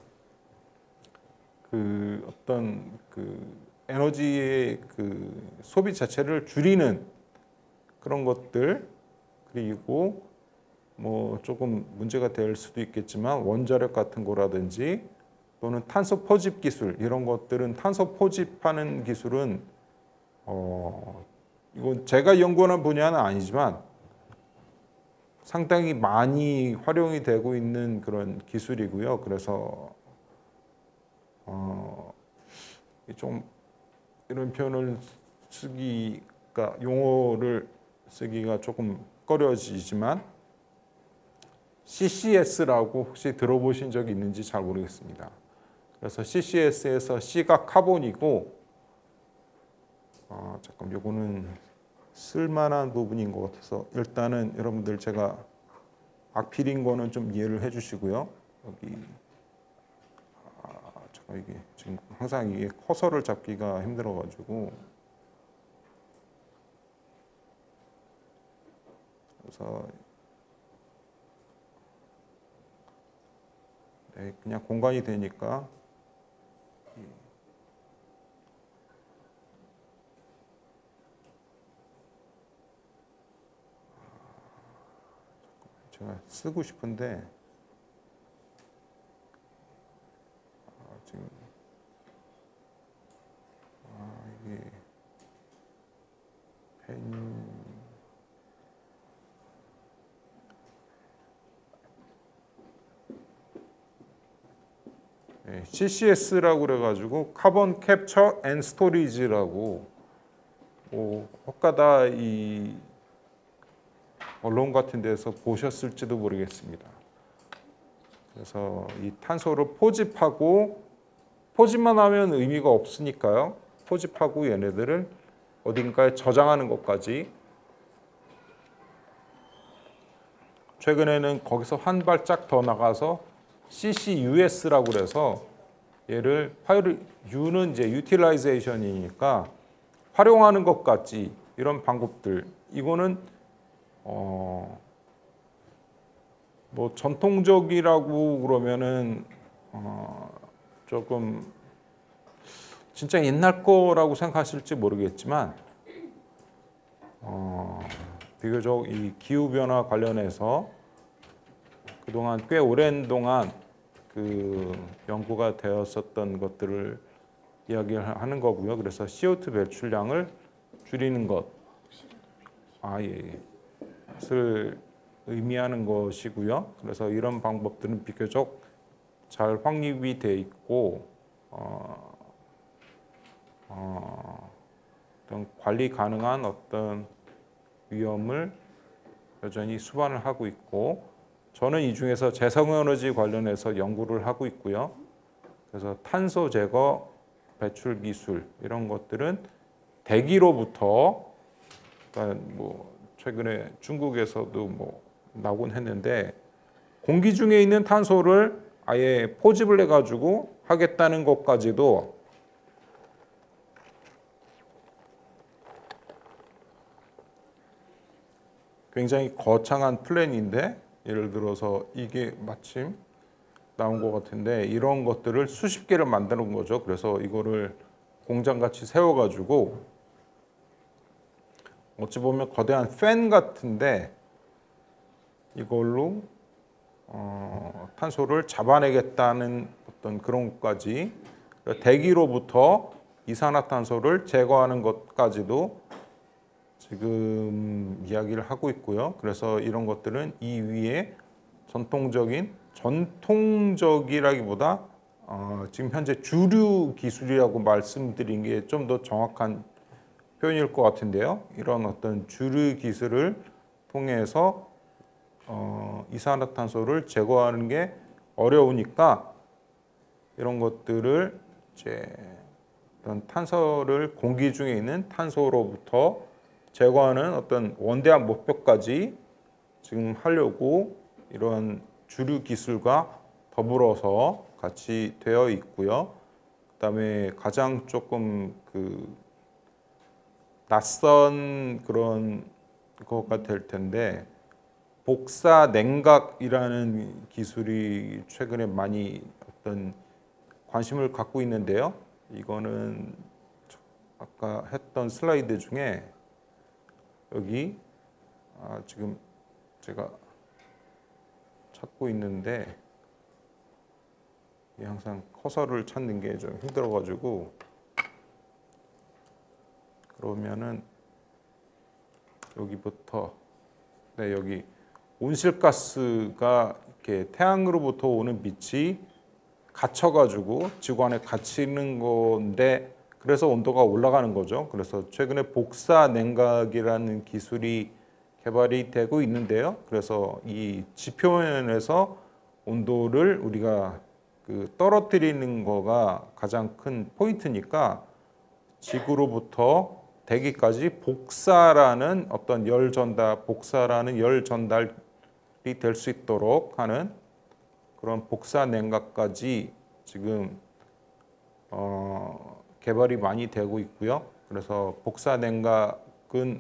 그 어떤 그 에너지의 그 소비 자체를 줄이는 그런 것들, 그리고 뭐 조금 문제가 될 수도 있겠지만 원자력 같은 거라든지 또는 탄소 포집 기술, 이런 것들은, 탄소 포집하는 기술은 어 이건 제가 연구하는 분야는 아니지만 상당히 많이 활용이 되고 있는 그런 기술이고요. 그래서 어, 좀 이런 표현을 쓰기가, 용어를 쓰기가 조금 꺼려지지만 씨씨에스라고 혹시 들어보신 적이 있는지 잘 모르겠습니다. 그래서 씨씨에스에서 C가 카본이고, 어, 잠깐 요거는 쓸만한 부분인 것 같아서 일단은 여러분들 제가 악필인 거는 좀 이해를 해주시고요. 여기 아, 잠깐 이게 지금 항상 이게 커서를 잡기가 힘들어가지고, 그래서 네, 그냥 공간이 되니까 제가 쓰고 싶은데 아, 지금 아, 이게 펜 네, 씨씨에스라고 그래가지고 카본 캡처 앤 스토리지라고, 뭐 혹가다 이 언론 같은 데서 보셨을지도 모르겠습니다. 그래서 이 탄소를 포집하고, 포집만 하면 의미가 없으니까요. 포집하고 얘네들을 어딘가에 저장하는 것까지. 최근에는 거기서 한 발짝 더 나가서 씨씨유에스라고 그래서 얘를 파일, U는 이제 유틸라이제이션이니까 활용하는 것까지, 이런 방법들. 이거는 어, 뭐 전통적이라고 그러면은 어, 조금 진짜 옛날 거라고 생각하실지 모르겠지만 어, 비교적 이 기후 변화 관련해서 그동안 꽤 오랜 동안 그 연구가 되었었던 것들을 이야기하는 거고요. 그래서 씨오투 배출량을 줄이는 것, 아 예. 을 의미하는 것이고요. 그래서 이런 방법들은 비교적 잘 확립이 돼 있고 어, 어, 어떤 관리 가능한 어떤 위험을 여전히 수반을 하고 있고, 저는 이 중에서 재생에너지 관련해서 연구를 하고 있고요. 그래서 탄소 제거 배출 기술, 이런 것들은 대기로부터, 그러니까 뭐 최근에 중국에서도 뭐 나오곤 했는데, 공기 중에 있는 탄소를 아예 포집을 해가지고 하겠다는 것까지도 굉장히 거창한 플랜인데, 예를 들어서 이게 마침 나온 것 같은데 이런 것들을 수십 개를 만드는 거죠. 그래서 이거를 공장같이 세워가지고 어찌 보면 거대한 팬 같은데 이걸로 어, 탄소를 잡아내겠다는 어떤 그런 것까지, 대기로부터 이산화탄소를 제거하는 것까지도 지금 이야기를 하고 있고요. 그래서 이런 것들은 이 위에 전통적인, 전통적이라기보다 어, 지금 현재 주류 기술이라고 말씀드린 게 좀 더 정확한 표현일 것 같은데요. 이런 어떤 주류 기술을 통해서 어, 이산화탄소를 제거하는 게 어려우니까 이런 것들을 이제 어떤 탄소를, 공기 중에 있는 탄소로부터 제거하는 어떤 원대한 목표까지 지금 하려고 이런 주류 기술과 더불어서 같이 되어 있고요. 그다음에 가장 조금 그 낯선 그런 거가 될 텐데 복사 냉각이라는 기술이 최근에 많이 어떤 관심을 갖고 있는데요. 이거는 아까 했던 슬라이드 중에 여기 아 지금 제가 찾고 있는데 항상 커서를 찾는 게 좀 힘들어가지고 그러면은 여기부터 네 여기 온실가스가 이렇게 태양으로부터 오는 빛이 갇혀가지고 지구 안에 갇히는 건데 그래서 온도가 올라가는 거죠. 그래서 최근에 복사 냉각이라는 기술이 개발이 되고 있는데요. 그래서 이 지표면에서 온도를 우리가 그 떨어뜨리는 거가 가장 큰 포인트니까 지구로부터 대기까지 복사라는 어떤 열 전달, 복사라는 열 전달이 될 수 있도록 하는 그런 복사 냉각까지 지금 어, 개발이 많이 되고 있고요. 그래서 복사 냉각은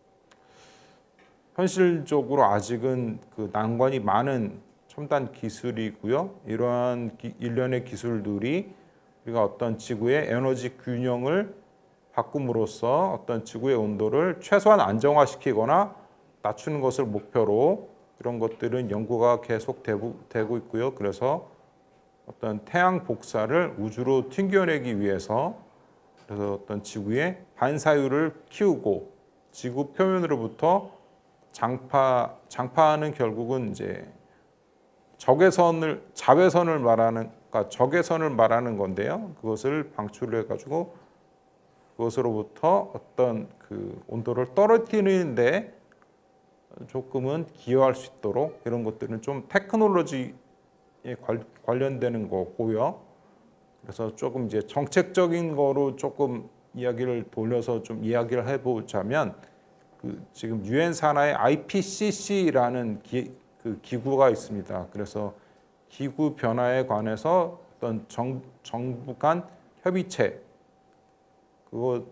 현실적으로 아직은 그 난관이 많은 첨단 기술이고요. 이러한 기, 일련의 기술들이 우리가 어떤 지구의 에너지 균형을 바꿈으로써 어떤 지구의 온도를 최소한 안정화시키거나 낮추는 것을 목표로 이런 것들은 연구가 계속 되고, 되고 있고요. 그래서 어떤 태양 복사를 우주로 튕겨내기 위해서 그래서 어떤 지구의 반사율을 키우고 지구 표면으로부터 장파 장파는 결국은 이제 적외선을 자외선을 말하는 그러니까 적외선을 말하는 건데요. 그것을 방출해 가지고 그것으로부터 어떤 그 온도를 떨어뜨리는데 조금은 기여할 수 있도록 이런 것들은 좀 테크놀로지에 관련되는 거고요. 그래서 조금 이제 정책적인 거로 조금 이야기를 돌려서 좀 이야기를 해보자면 그 지금 유엔 산하의 아이피씨씨라는 기, 그 기구가 있습니다. 그래서 기후 변화에 관해서 어떤 정, 정부 간 협의체 그거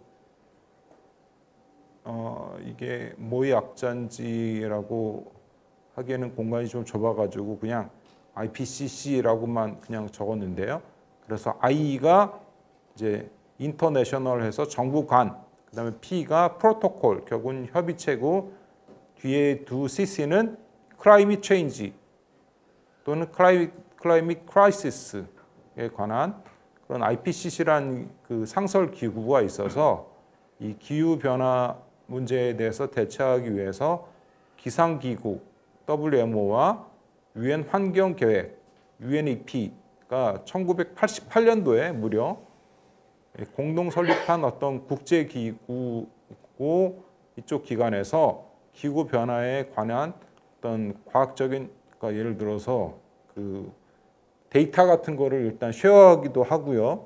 어 이게 뭐의 약자인지라고 하기에는 공간이 좀 좁아가지고 그냥 아이피씨씨라고만 그냥 적었는데요. 그래서 I가 이제 인터내셔널해서 정부 간, 그다음에 P가 프로토콜, 결국은 협의체고 뒤에 두 씨씨는 클라이밋 체인지 또는 클라이밋 클라이밋 크라이시스에 관한 그런 아이피씨씨라는 그 상설 기구가 있어서 이 기후 변화 문제에 대해서 대처하기 위해서 기상기구 더블유엠오와 유엔 환경계획 유엔이피가 천구백팔십팔 년도에 무려 공동 설립한 어떤 국제기구고 이쪽 기관에서 기후 변화에 관한 어떤 과학적인 그러니까 예를 들어서 그 데이터 같은 거를 일단 쉐어하기도 하고요.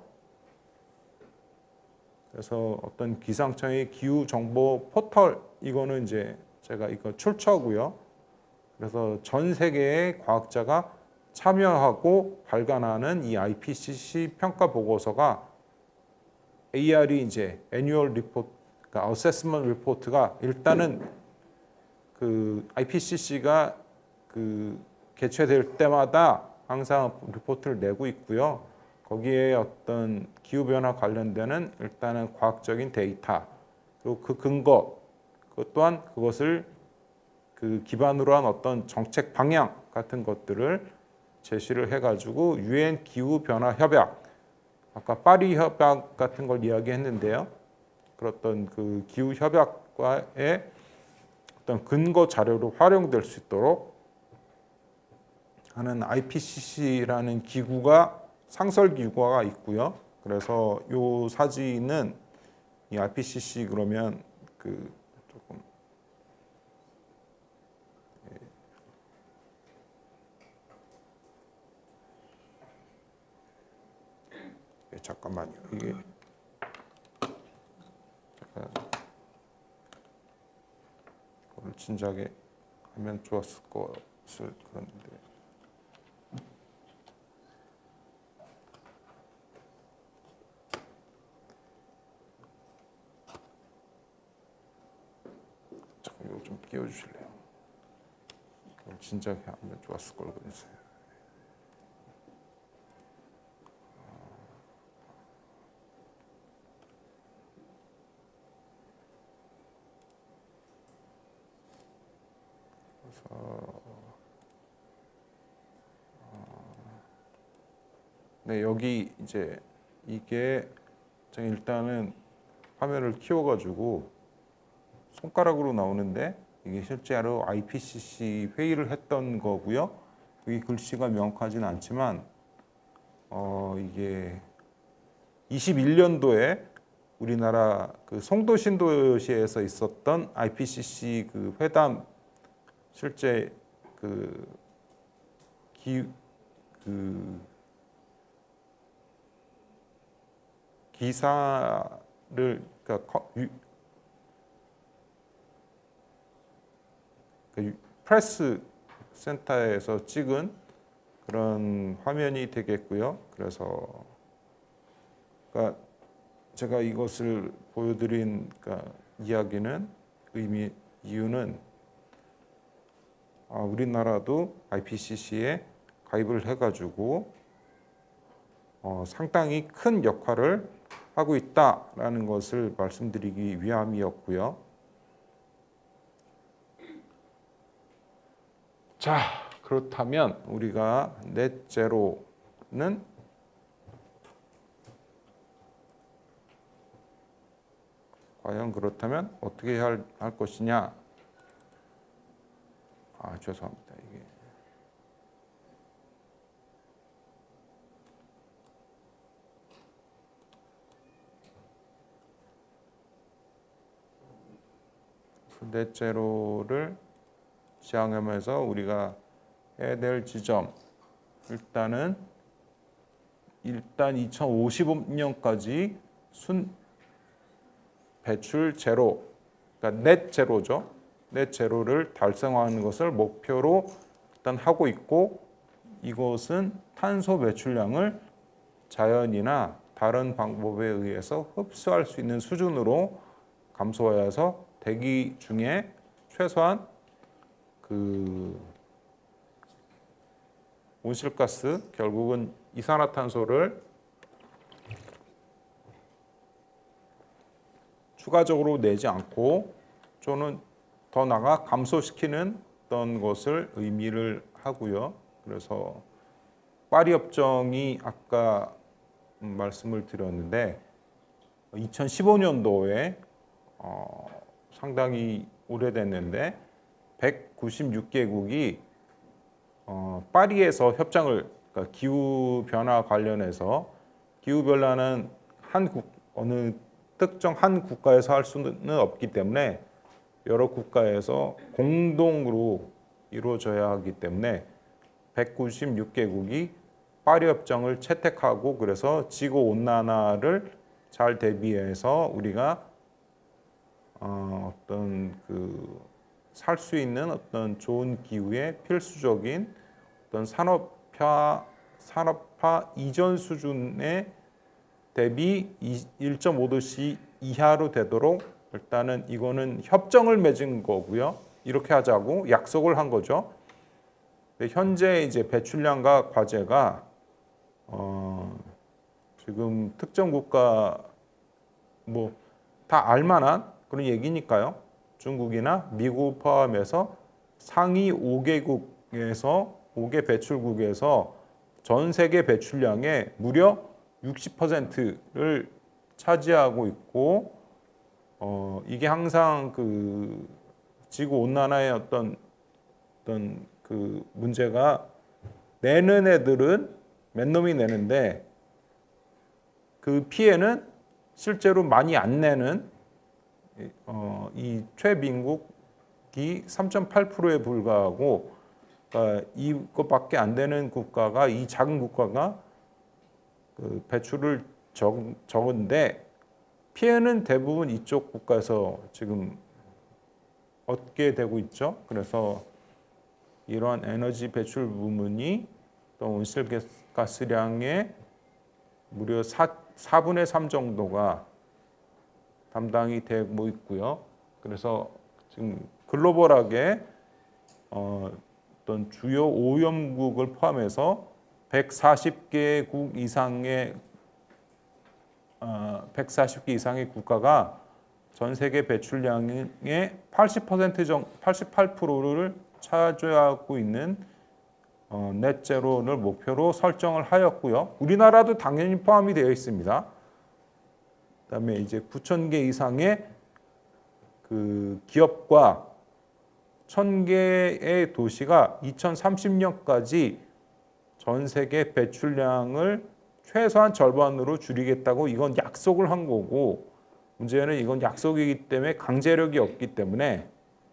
그래서 어떤 기상청의 기후 정보 포털 이거는 이제 제가 이거 출처고요. 그래서 전 세계의 과학자가 참여하고 발간하는 이 아이피씨씨 평가 보고서가 에이알이 이제 애뉴얼 리포트, 그러니까 어세스먼트 리포트가 일단은 그 아이피씨씨가 그 개최될 때마다 항상 리포트를 내고 있고요. 거기에 어떤 기후 변화 관련되는 일단은 과학적인 데이터 그리고 그 근거 그 또한 그것을 그 기반으로 한 어떤 정책 방향 같은 것들을 제시를 해가지고 유엔 기후 변화 협약 아까 파리 협약 같은 걸 이야기했는데요. 그랬던 그 기후 협약과의 어떤 근거 자료로 활용될 수 있도록 하는 아이피씨씨라는 기구가 상설 기구가 있고요. 그래서 이 사진은 이 아이피씨씨 그러면 그 조금 예, 잠깐만요. 이게 잠깐 이걸 진작에 하면 좋았을 것을 그런데 이거 좀 띄워주실래요? 진작에 하면 좋았을 걸 그랬어요. 그래서 네, 여기 이제 이게 일단은 화면을 키워가지고 손가락으로 나오는데 이게 실제로 아이피씨씨 회의를 했던 거고요. 여기 글씨가 명확하지는 않지만 어 이게 이십일 년도에 우리나라 그 송도 신도시에서 있었던 아이피씨씨 그 회담 실제 그 기 그 기사를 그러니까 그 프레스 센터에서 찍은 그런 화면이 되겠고요. 그래서 그러니까 제가 이것을 보여드린 그러니까 이야기는 의미 이유는 아, 우리나라도 아이피씨씨에 가입을 해가지고 어, 상당히 큰 역할을 하고 있다라는 것을 말씀드리기 위함이었고요. 자, 그렇다면 우리가 넷제로는 과연 그렇다면 어떻게 할, 할 것이냐? 아, 죄송합니다. 이게 넷제로를 지향하면서 우리가 해야 될 지점 일단은 일단 이천오십오 년까지 순 배출 제로, 그러니까 넷 제로죠. 넷 제로를 달성하는 것을 목표로 일단 하고 있고 이것은 탄소 배출량을 자연이나 다른 방법에 의해서 흡수할 수 있는 수준으로 감소해서 대기 중에 최소한 그 온실가스 결국은 이산화탄소를 추가적으로 내지 않고 저는 더 나아가 감소시키는 어떤 것을 의미를 하고요. 그래서 파리 협정이 아까 말씀을 드렸는데 이천십오 년도에 어, 상당히 오래됐는데 백구십육 개국이 어, 파리에서 협정을 그러니까 기후 변화 관련해서 기후 변화는 한 국, 어느 특정 한 국가에서 할 수는 없기 때문에 여러 국가에서 공동으로 이루어져야 하기 때문에 백구십육 개국이 파리 협정을 채택하고 그래서 지구 온난화를 잘 대비해서 우리가 어, 어떤 그 살 수 있는 어떤 좋은 기후의 필수적인 어떤 산업화 산업화 이전 수준의 대비 일 점 오 도씨 이하로 되도록 일단은 이거는 협정을 맺은 거고요. 이렇게 하자고 약속을 한 거죠. 근데 현재 이제 배출량과 과제가 어, 지금 특정 국가 뭐 다 알만한 그런 얘기니까요. 중국이나 미국 포함해서 상위 오 개국에서 오 개 배출국에서 전 세계 배출량의 무려 육십 퍼센트를 차지하고 있고 어, 이게 항상 그 지구 온난화의 어떤 어떤 그 문제가 내는 애들은 몇 놈이 내는데 그 피해는 실제로 많이 안 내는 어, 이 최빈국이 삼 점 팔 퍼센트에 불과하고 그러니까 이것밖에 안 되는 국가가 이 작은 국가가 그 배출을 적, 적은데 피해는 대부분 이쪽 국가에서 지금 얻게 되고 있죠. 그래서 이러한 에너지 배출 부문이 또 온실가스량의 무려 사분의 삼 정도가 담당이 되고 있고요. 그래서 지금 글로벌하게 어, 어떤 주요 오염국을 포함해서 백사십 개국 이상의 어, 백사십 개 이상의 국가가 전 세계 배출량의 팔십 퍼센트 정, 팔십팔 퍼센트를 차지하고 있는 어, 넷제로를 목표로 설정을 하였고요. 우리나라도 당연히 포함이 되어 있습니다. 그다음에 이제 구천 개 이상의 그 기업과 천 개의 도시가 이천삼십 년까지 전 세계 배출량을 최소한 절반으로 줄이겠다고 이건 약속을 한 거고, 문제는 이건 약속이기 때문에 강제력이 없기 때문에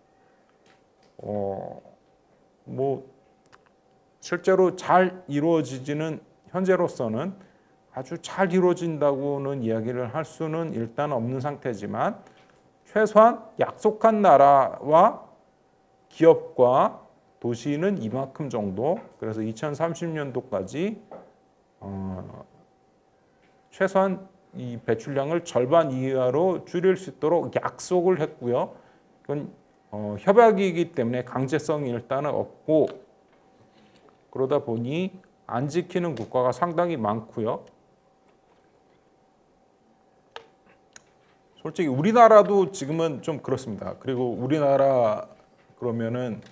어, 뭐 실제로 잘 이루어지지는 현재로서는 아주 잘 이루어진다고는 이야기를 할 수는 일단 없는 상태지만, 최소한 약속한 나라와 기업과 도시는 이만큼 정도, 그래서 이천삼십 년도까지 어, 최소한 이 배출량을 절반 이하로 줄일 수 있도록 약속을 했고요. 그건 어, 협약이기 때문에 강제성이 일단은 없고, 그러다 보니 안 지키는 국가가 상당히 많고요. 솔직히 우리나라도 지금은 좀 그렇습니다. 그리고 우리나라 그러면은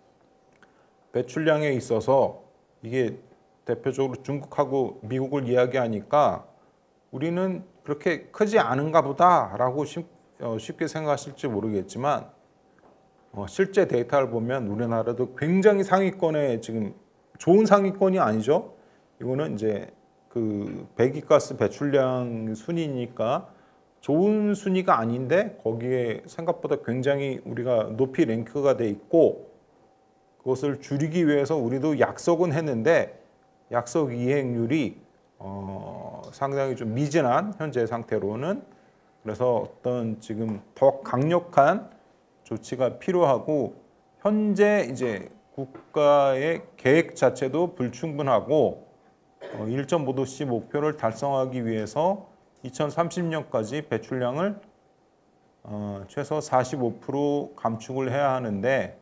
배출량에 있어서 이게 대표적으로 중국하고 미국을 이야기하니까 우리는 그렇게 크지 않은가 보다라고 쉽게 생각하실지 모르겠지만, 어, 실제 데이터를 보면 우리나라도 굉장히 상위권에, 지금 좋은 상위권이 아니죠. 이거는 이제 그 배기가스 배출량 순위니까 좋은 순위가 아닌데 거기에 생각보다 굉장히 우리가 높이 랭크가 돼 있고, 그것을 줄이기 위해서 우리도 약속은 했는데 약속 이행률이 어, 상당히 좀 미진한 현재 상태로는, 그래서 어떤 지금 더 강력한 조치가 필요하고, 현재 이제 국가의 계획 자체도 불충분하고 어, 일 점 오 도씨 목표를 달성하기 위해서 이천삼십 년까지 배출량을 어, 최소 사십오 퍼센트 감축을 해야 하는데,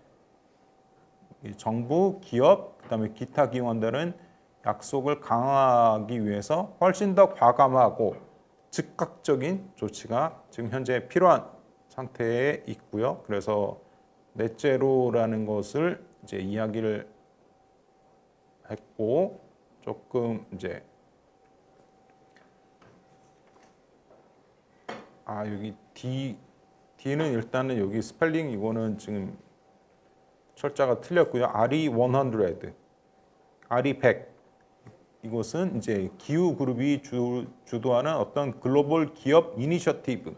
정부, 기업, 그다음에 기타 기관들은 약속을 강화하기 위해서 훨씬 더 과감하고 즉각적인 조치가 지금 현재 필요한 상태에 있고요. 그래서 넷제로라는 것을 이제 이야기를 했고, 조금 이제 아 여기 D D는 일단은 여기 스펠링 이거는 지금 철자가 틀렸고요. 알이 백, 알이 백, 이것은 이제 기후 그룹이 주, 주도하는 어떤 글로벌 기업 이니셔티브고요.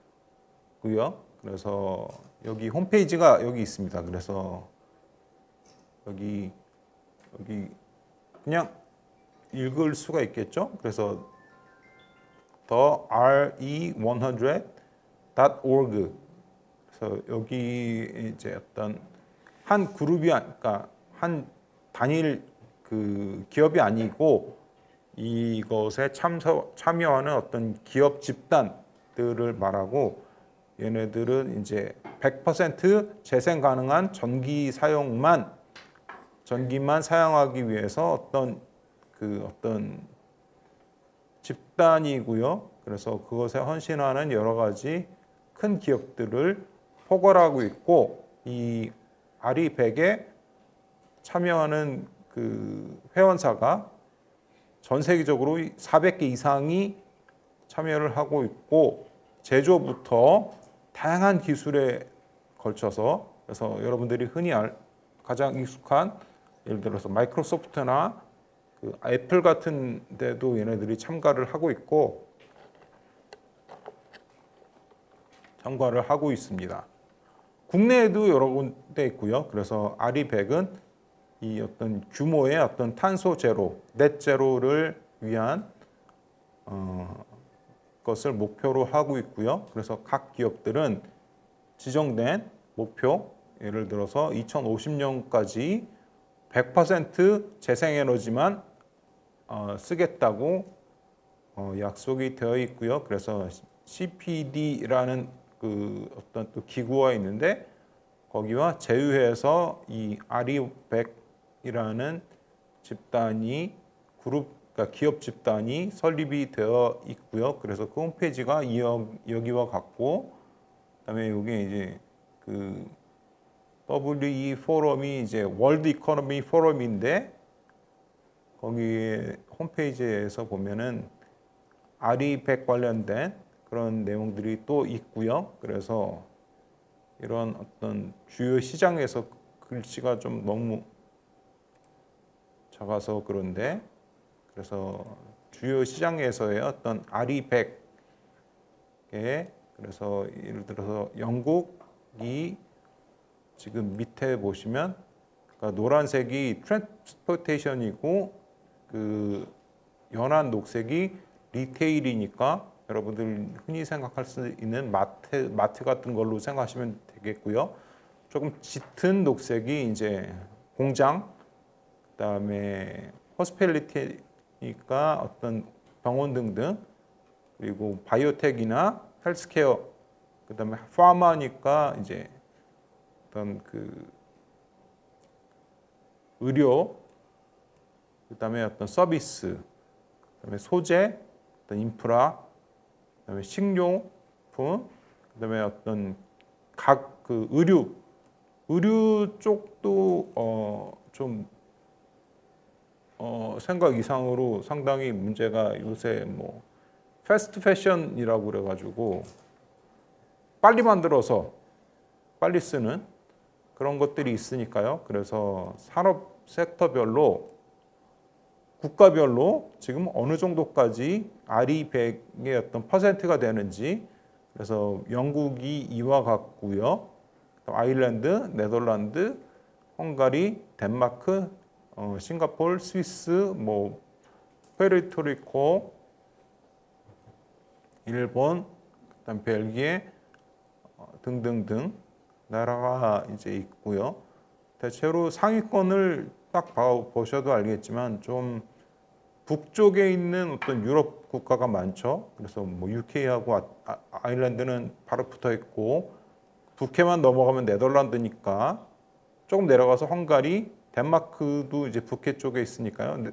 그래서 여기 홈페이지가 여기 있습니다. 그래서 여기 여기 그냥 읽을 수가 있겠죠. 그래서 더 알이 백 닷 오르지. 그래서 여기 이제 어떤 한 그룹이, 그러니까 한 단일 그 기업이 아니고 이것에 참서, 참여하는 어떤 기업 집단들을 말하고, 얘네들은 이제 백 퍼센트 재생 가능한 전기 사용만 전기만 사용하기 위해서 어떤 그 어떤 집단이고요. 그래서 그것에 헌신하는 여러 가지 큰 기업들을 포괄하고 있고, 이 알이 백에 참여하는 그 회원사가 전 세계적으로 사백 개 이상이 참여를 하고 있고, 제조부터 다양한 기술에 걸쳐서, 그래서 여러분들이 흔히 알, 가장 익숙한 예를 들어서 마이크로소프트나 그 애플 같은 데도 얘네들이 참가를 하고 있고 참가를 하고 있습니다. 국내에도 여러 군데 있고요. 그래서 알이 백은 이 어떤 규모의 어떤 탄소 제로, 넷 제로를 위한 어, 것을 목표로 하고 있고요. 그래서 각 기업들은 지정된 목표, 예를 들어서 이천오십 년까지 백 퍼센트 재생에너지만 어, 쓰겠다고 어, 약속이 되어 있고요. 그래서 씨피디라는 그 어떤 또 기구가 있는데, 거기와 제휴해서 이 아리백이라는 집단이 그룹 그러니까 기업 집단이 설립이 되어 있고요. 그래서 그 홈페이지가 이 여기와 같고, 그다음에 여기 이제 그 더블유이 포럼이 이제 월드 이코노미 포럼인데 거기에 홈페이지에서 보면은 아리백 관련된 그런 내용들이 또 있고요. 그래서 이런 어떤 주요 시장에서 글씨가 좀 너무 작아서 그런데, 그래서 주요 시장에서의 어떤 아리백에, 그래서 예를 들어서 영국이 지금 밑에 보시면 그러니까 노란색이 트랜스포테이션이고 그 연한 녹색이 리테일이니까 여러분들 흔히 생각할 수 있는 마트 마트 같은 걸로 생각하시면 되겠고요. 조금 짙은 녹색이 이제 공장, 그다음에 호스피탈리티니까 어떤 병원 등등, 그리고 바이오텍이나 헬스케어, 그다음에 파마니까 이제 어떤 그 의료, 그다음에 어떤 서비스, 그다음에 소재, 어떤 인프라, 그다음에 식료품, 그다음에 어떤 각 그 의류 의류 쪽도 어좀 어 생각 이상으로 상당히 문제가, 요새 뭐 패스트 패션이라고 그래가지고 빨리 만들어서 빨리 쓰는 그런 것들이 있으니까요. 그래서 산업 섹터별로 국가별로 지금 어느 정도까지 아리백의 어떤 퍼센트가 되는지, 그래서 영국이 이와 같고요. 아일랜드, 네덜란드, 헝가리, 덴마크, 어, 싱가포르, 스위스, 뭐 푸에르토리코, 일본, 그다음 벨기에 어, 등등등 나라가 이제 있고요. 대체로 상위권을 딱 보셔도 알겠지만 좀 북쪽에 있는 어떤 유럽 국가가 많죠. 그래서 뭐 유케이하고 아, 아, 아일랜드는 바로 붙어 있고, 북해만 넘어가면 네덜란드니까 조금 내려가서 헝가리, 덴마크도 이제 북해 쪽에 있으니까요.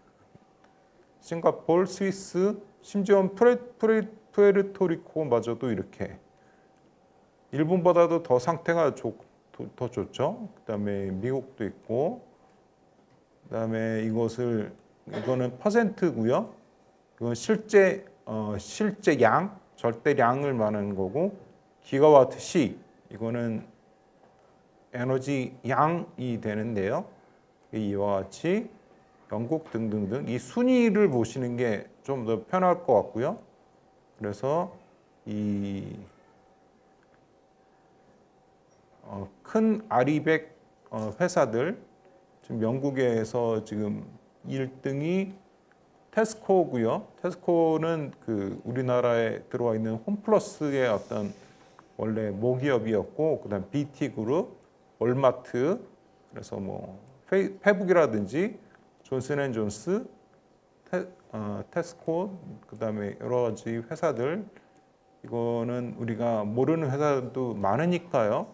싱가포르, 스위스, 심지어 프레, 프레, 푸에르토리코마저도 이렇게 일본보다도 더 상태가 좋, 더 좋죠. 그다음에 미국도 있고, 그다음에 이것을 이거는 퍼센트고요. 이건 실제 어, 실제 양, 절대량을 말하는 거고, 기가와트 시 이거는 에너지 양이 되는데요. 이와 같이 영국 등등등 이 순위를 보시는 게 좀 더 편할 것 같고요. 그래서 이 어, 큰 아리백 어, 회사들, 지금 영국에서 지금 일 등이 테스코고요. 테스코는 그 우리나라에 들어와 있는 홈플러스의 어떤 원래 모기업이었고, 그다음 비티그룹, 월마트, 그래서 뭐 페, 페북이라든지 존슨앤존스, 테, 어, 테스코, 그다음에 여러 가지 회사들, 이거는 우리가 모르는 회사도 많으니까요.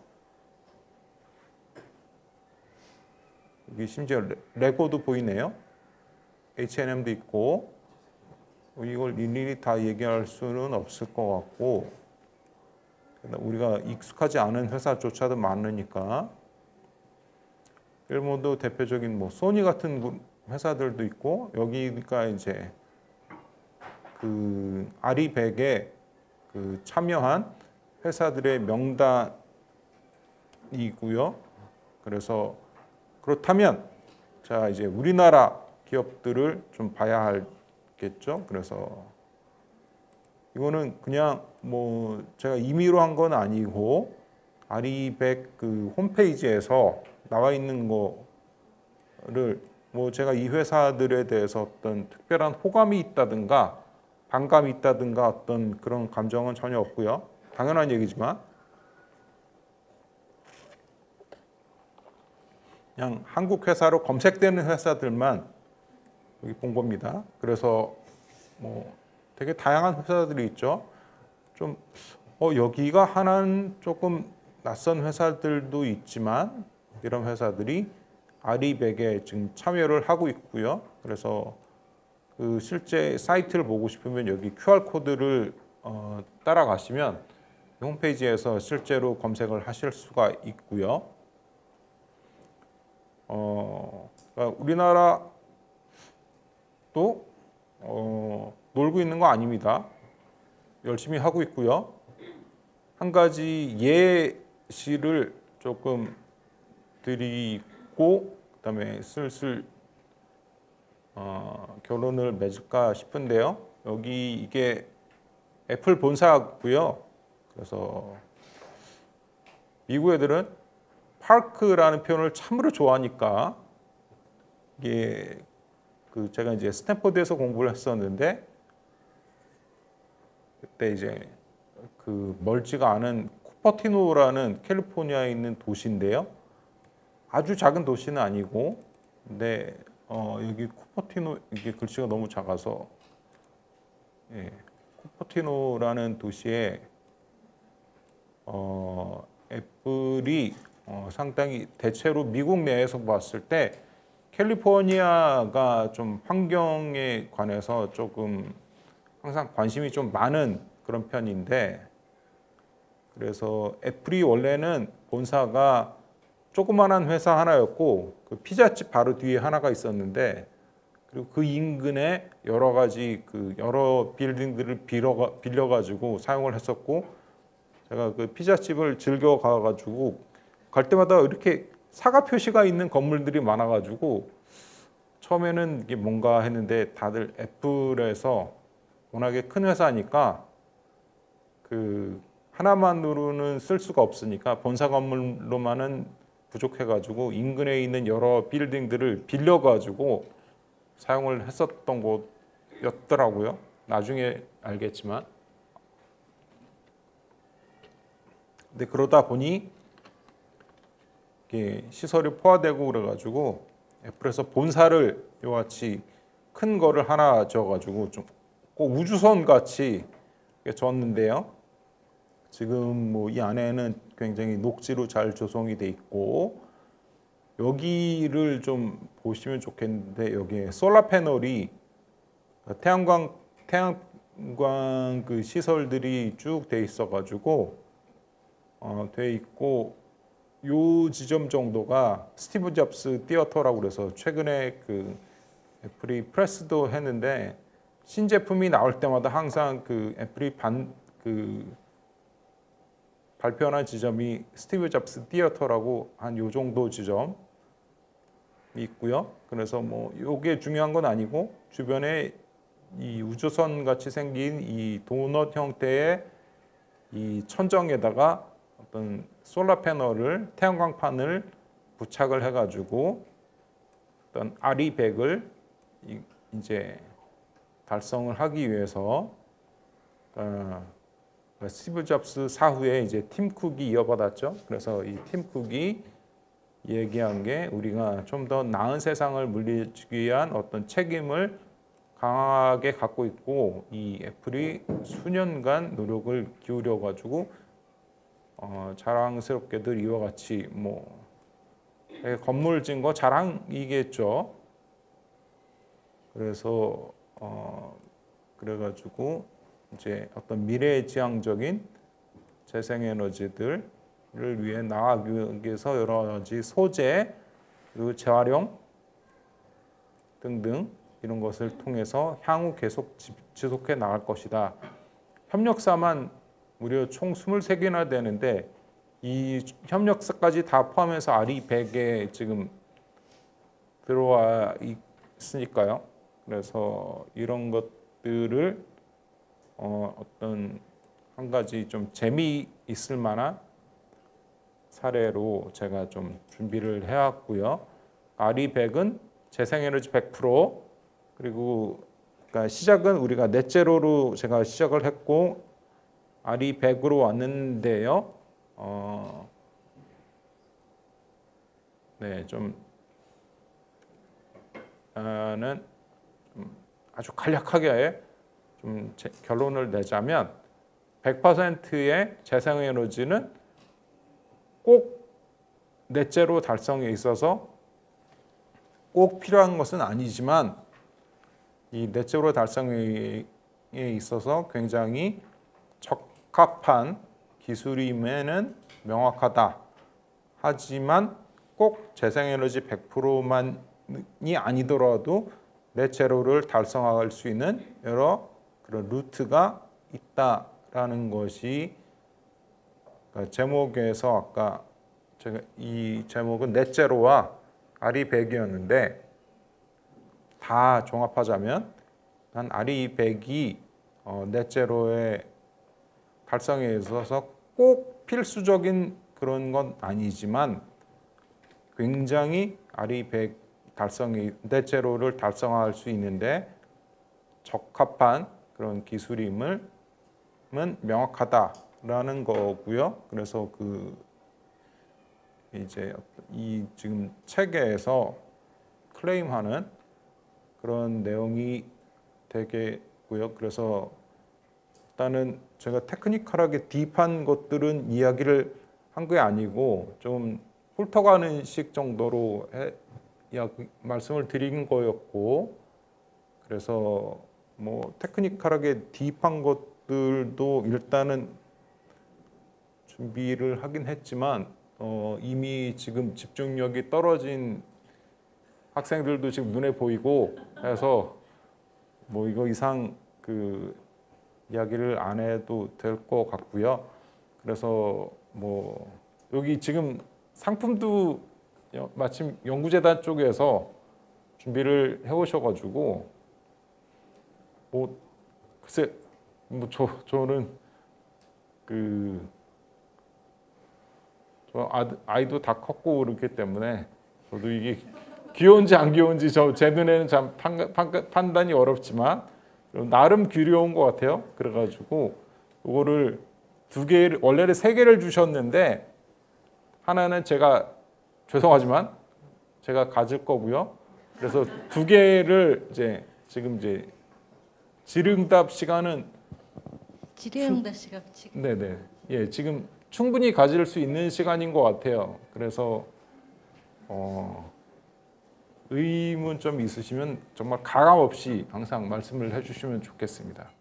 여기 심지어 레고도 보이네요. 에이치 앤 엠도 있고, 이걸 일일이 다 얘기할 수는 없을 것 같고, 우리가 익숙하지 않은 회사조차도 많으니까. 일본도 대표적인 뭐 소니 같은 회사들도 있고, 여기가 이제 그 아리백에 그 참여한 회사들의 명단이고요. 그래서 그렇다면 자 이제 우리나라 기업들을 좀 봐야 하겠죠. 그래서 이거는 그냥 뭐 제가 임의로 한 건 아니고 아리백 그 홈페이지에서 나와 있는 거를 뭐 제가 이 회사들에 대해서 어떤 특별한 호감이 있다든가 반감이 있다든가 어떤 그런 감정은 전혀 없고요. 당연한 얘기지만 그냥 한국 회사로 검색되는 회사들만 여기 본 겁니다. 그래서 뭐 되게 다양한 회사들이 있죠. 좀 어, 여기가 하나는 조금 낯선 회사들도 있지만 이런 회사들이 아리백에 지금 참여를 하고 있고요. 그래서 그 실제 사이트를 보고 싶으면 여기 큐알 코드를 어, 따라가시면 홈페이지에서 실제로 검색을 하실 수가 있고요. 어, 그러니까 우리나라도 어, 놀고 있는 거 아닙니다. 열심히 하고 있고요. 한 가지 예시를 조금 드리고 그다음에 슬슬 어, 결론을 맺을까 싶은데요. 여기 이게 애플 본사고요. 그래서 미국 애들은 파크라는 표현을 참으로 좋아하니까 이게 그 제가 이제 스탠포드에서 공부를 했었는데 그때 이제 그 멀지가 않은 쿠퍼티노라는 캘리포니아에 있는 도시인데요. 아주 작은 도시는 아니고, 근데 어, 여기 쿠퍼티노 이게 글씨가 너무 작아서 예, 쿠퍼티노라는 도시에 어, 애플이 어, 상당히 대체로 미국 내에서 봤을 때 캘리포니아가 좀 환경에 관해서 조금 항상 관심이 좀 많은 그런 편인데, 그래서 애플이 원래는 본사가 조그만한 회사 하나였고 그 피자집 바로 뒤에 하나가 있었는데, 그리고 그 인근에 여러 가지 그 여러 빌딩들을 빌려 빌려 가지고 사용을 했었고, 제가 그 피자집을 즐겨 가 가지고 갈 때마다 이렇게 사과 표시가 있는 건물들이 많아 가지고 처음에는 이게 뭔가 했는데, 다들 애플에서 워낙에 큰 회사니까 그 하나만으로는 쓸 수가 없으니까 본사 건물로만은 부족해가지고 인근에 있는 여러 빌딩들을 빌려가지고 사용을 했었던 곳이었더라고요. 나중에 알겠지만. 근데 그러다 보니 이게 시설이 포화되고 그래가지고 애플에서 본사를 이같이 큰 거를 하나 지어가지고 좀 꼭 우주선 같이 졌는데요. 지금 뭐 이 안에는 굉장히 녹지로 잘 조성이 돼 있고, 여기를 좀 보시면 좋겠는데, 여기에 솔라 패널이 태양광 태양광 그 시설들이 쭉 돼 있어 가지고 어, 돼 있고, 요 지점 정도가 스티브 잡스 티어터라고 그래서 최근에 그 애플이 프레스도 했는데, 신제품이 나올 때마다 항상 그 애플이 반 그 발표하는 지점이 스티브 잡스 티어터라고 한 요 정도 지점이 있고요. 그래서 뭐 요게 중요한 건 아니고, 주변에 이 우주선 같이 생긴 이 도넛 형태의 이 천정에다가 어떤 솔라 패널을 태양광판을 부착을 해가지고 어떤 아리백을 이제 달성을 하기 위해서 어, 스티브 잡스 사후에 이제 팀 쿡이 이어받았죠. 그래서 이 팀 쿡이 얘기한 게, 우리가 좀 더 나은 세상을 물리치기 위한 어떤 책임을 강하게 갖고 있고, 이 애플이 수년간 노력을 기울여 가지고 어, 자랑스럽게들 이와 같이 뭐 건물 짓는 거 자랑이겠죠. 그래서 어, 그래가지고 이제 어떤 미래지향적인 재생에너지들을 위해 나아가기 위해서 여러 가지 소재, 그리고 재활용 등등 이런 것을 통해서 향후 계속 지속해 나갈 것이다. 협력사만 무려 총 스물세 개나 되는데, 이 협력사까지 다 포함해서 알이 백에 지금 들어와 있으니까요. 그래서 이런 것들을 어, 어떤 한 가지 좀 재미있을 만한 사례로 제가 좀 준비를 해왔고요. 알이 백은 재생에너지 백 퍼센트, 그리고 그러니까 시작은 우리가 넷제로로 제가 시작을 했고 알이 백으로 왔는데요. 어, 네, 좀 는 아주 간략하게 좀 결론을 내자면, 백 퍼센트의 재생에너지는 넷제로 달성에 있어서 꼭 필요한 것은 아니지만 이 넷제로 달성에 있어서 굉장히 적합한 기술임에는 명확하다. 하지만 꼭 재생에너지 백 퍼센트만이 아니더라도 넷제로를 달성할 수 있는 여러 그런 루트가 있다라는 것이 제목에서 아까 제가 이 제목은 넷제로와 알이 백이었는데 다 종합하자면 난 알이 백이 어, 넷제로의 달성에 있어서 꼭 필수적인 그런 건 아니지만 굉장히 알이 백 달성이 넷제로를 달성할 수 있는데 적합한 그런 기술임을 명확하다라는 거고요. 그래서 그 이제 이 지금 책에서 클레임하는 그런 내용이 되겠고요. 그래서 일단은 제가 테크니컬하게 딥한 것들은 이야기를 한 게 아니고 좀 훑어가는 식 정도로 해, 이야기, 말씀을 드린 거였고, 그래서 뭐 테크니컬하게 딥한 것들도 일단은 준비를 하긴 했지만 어, 이미 지금 집중력이 떨어진 학생들도 지금 눈에 보이고 해서 뭐 이거 이상 그 이야기를 안 해도 될 것 같고요. 그래서 뭐 여기 지금 상품도 마침 연구재단 쪽에서 준비를 해오셔가지고 뭐 글쎄 뭐 저 저는 그 저 아이도 다 컸고 그렇기 때문에 저도 이게 귀여운지 안 귀여운지 저 제 눈에는 참 판, 판, 판단이 어렵지만 나름 귀여운 것 같아요. 그래가지고 이거를 두 개를 원래는 세 개를 주셨는데 하나는 제가 죄송하지만 제가 가질 거고요. 그래서 두 개를 이제 지금 이제 질의응답 시간은 질의응답 시간 지금 네네 예 지금 충분히 가질 수 있는 시간인 것 같아요. 그래서 어, 의문 좀 있으시면 정말 가감 없이 항상 말씀을 해주시면 좋겠습니다.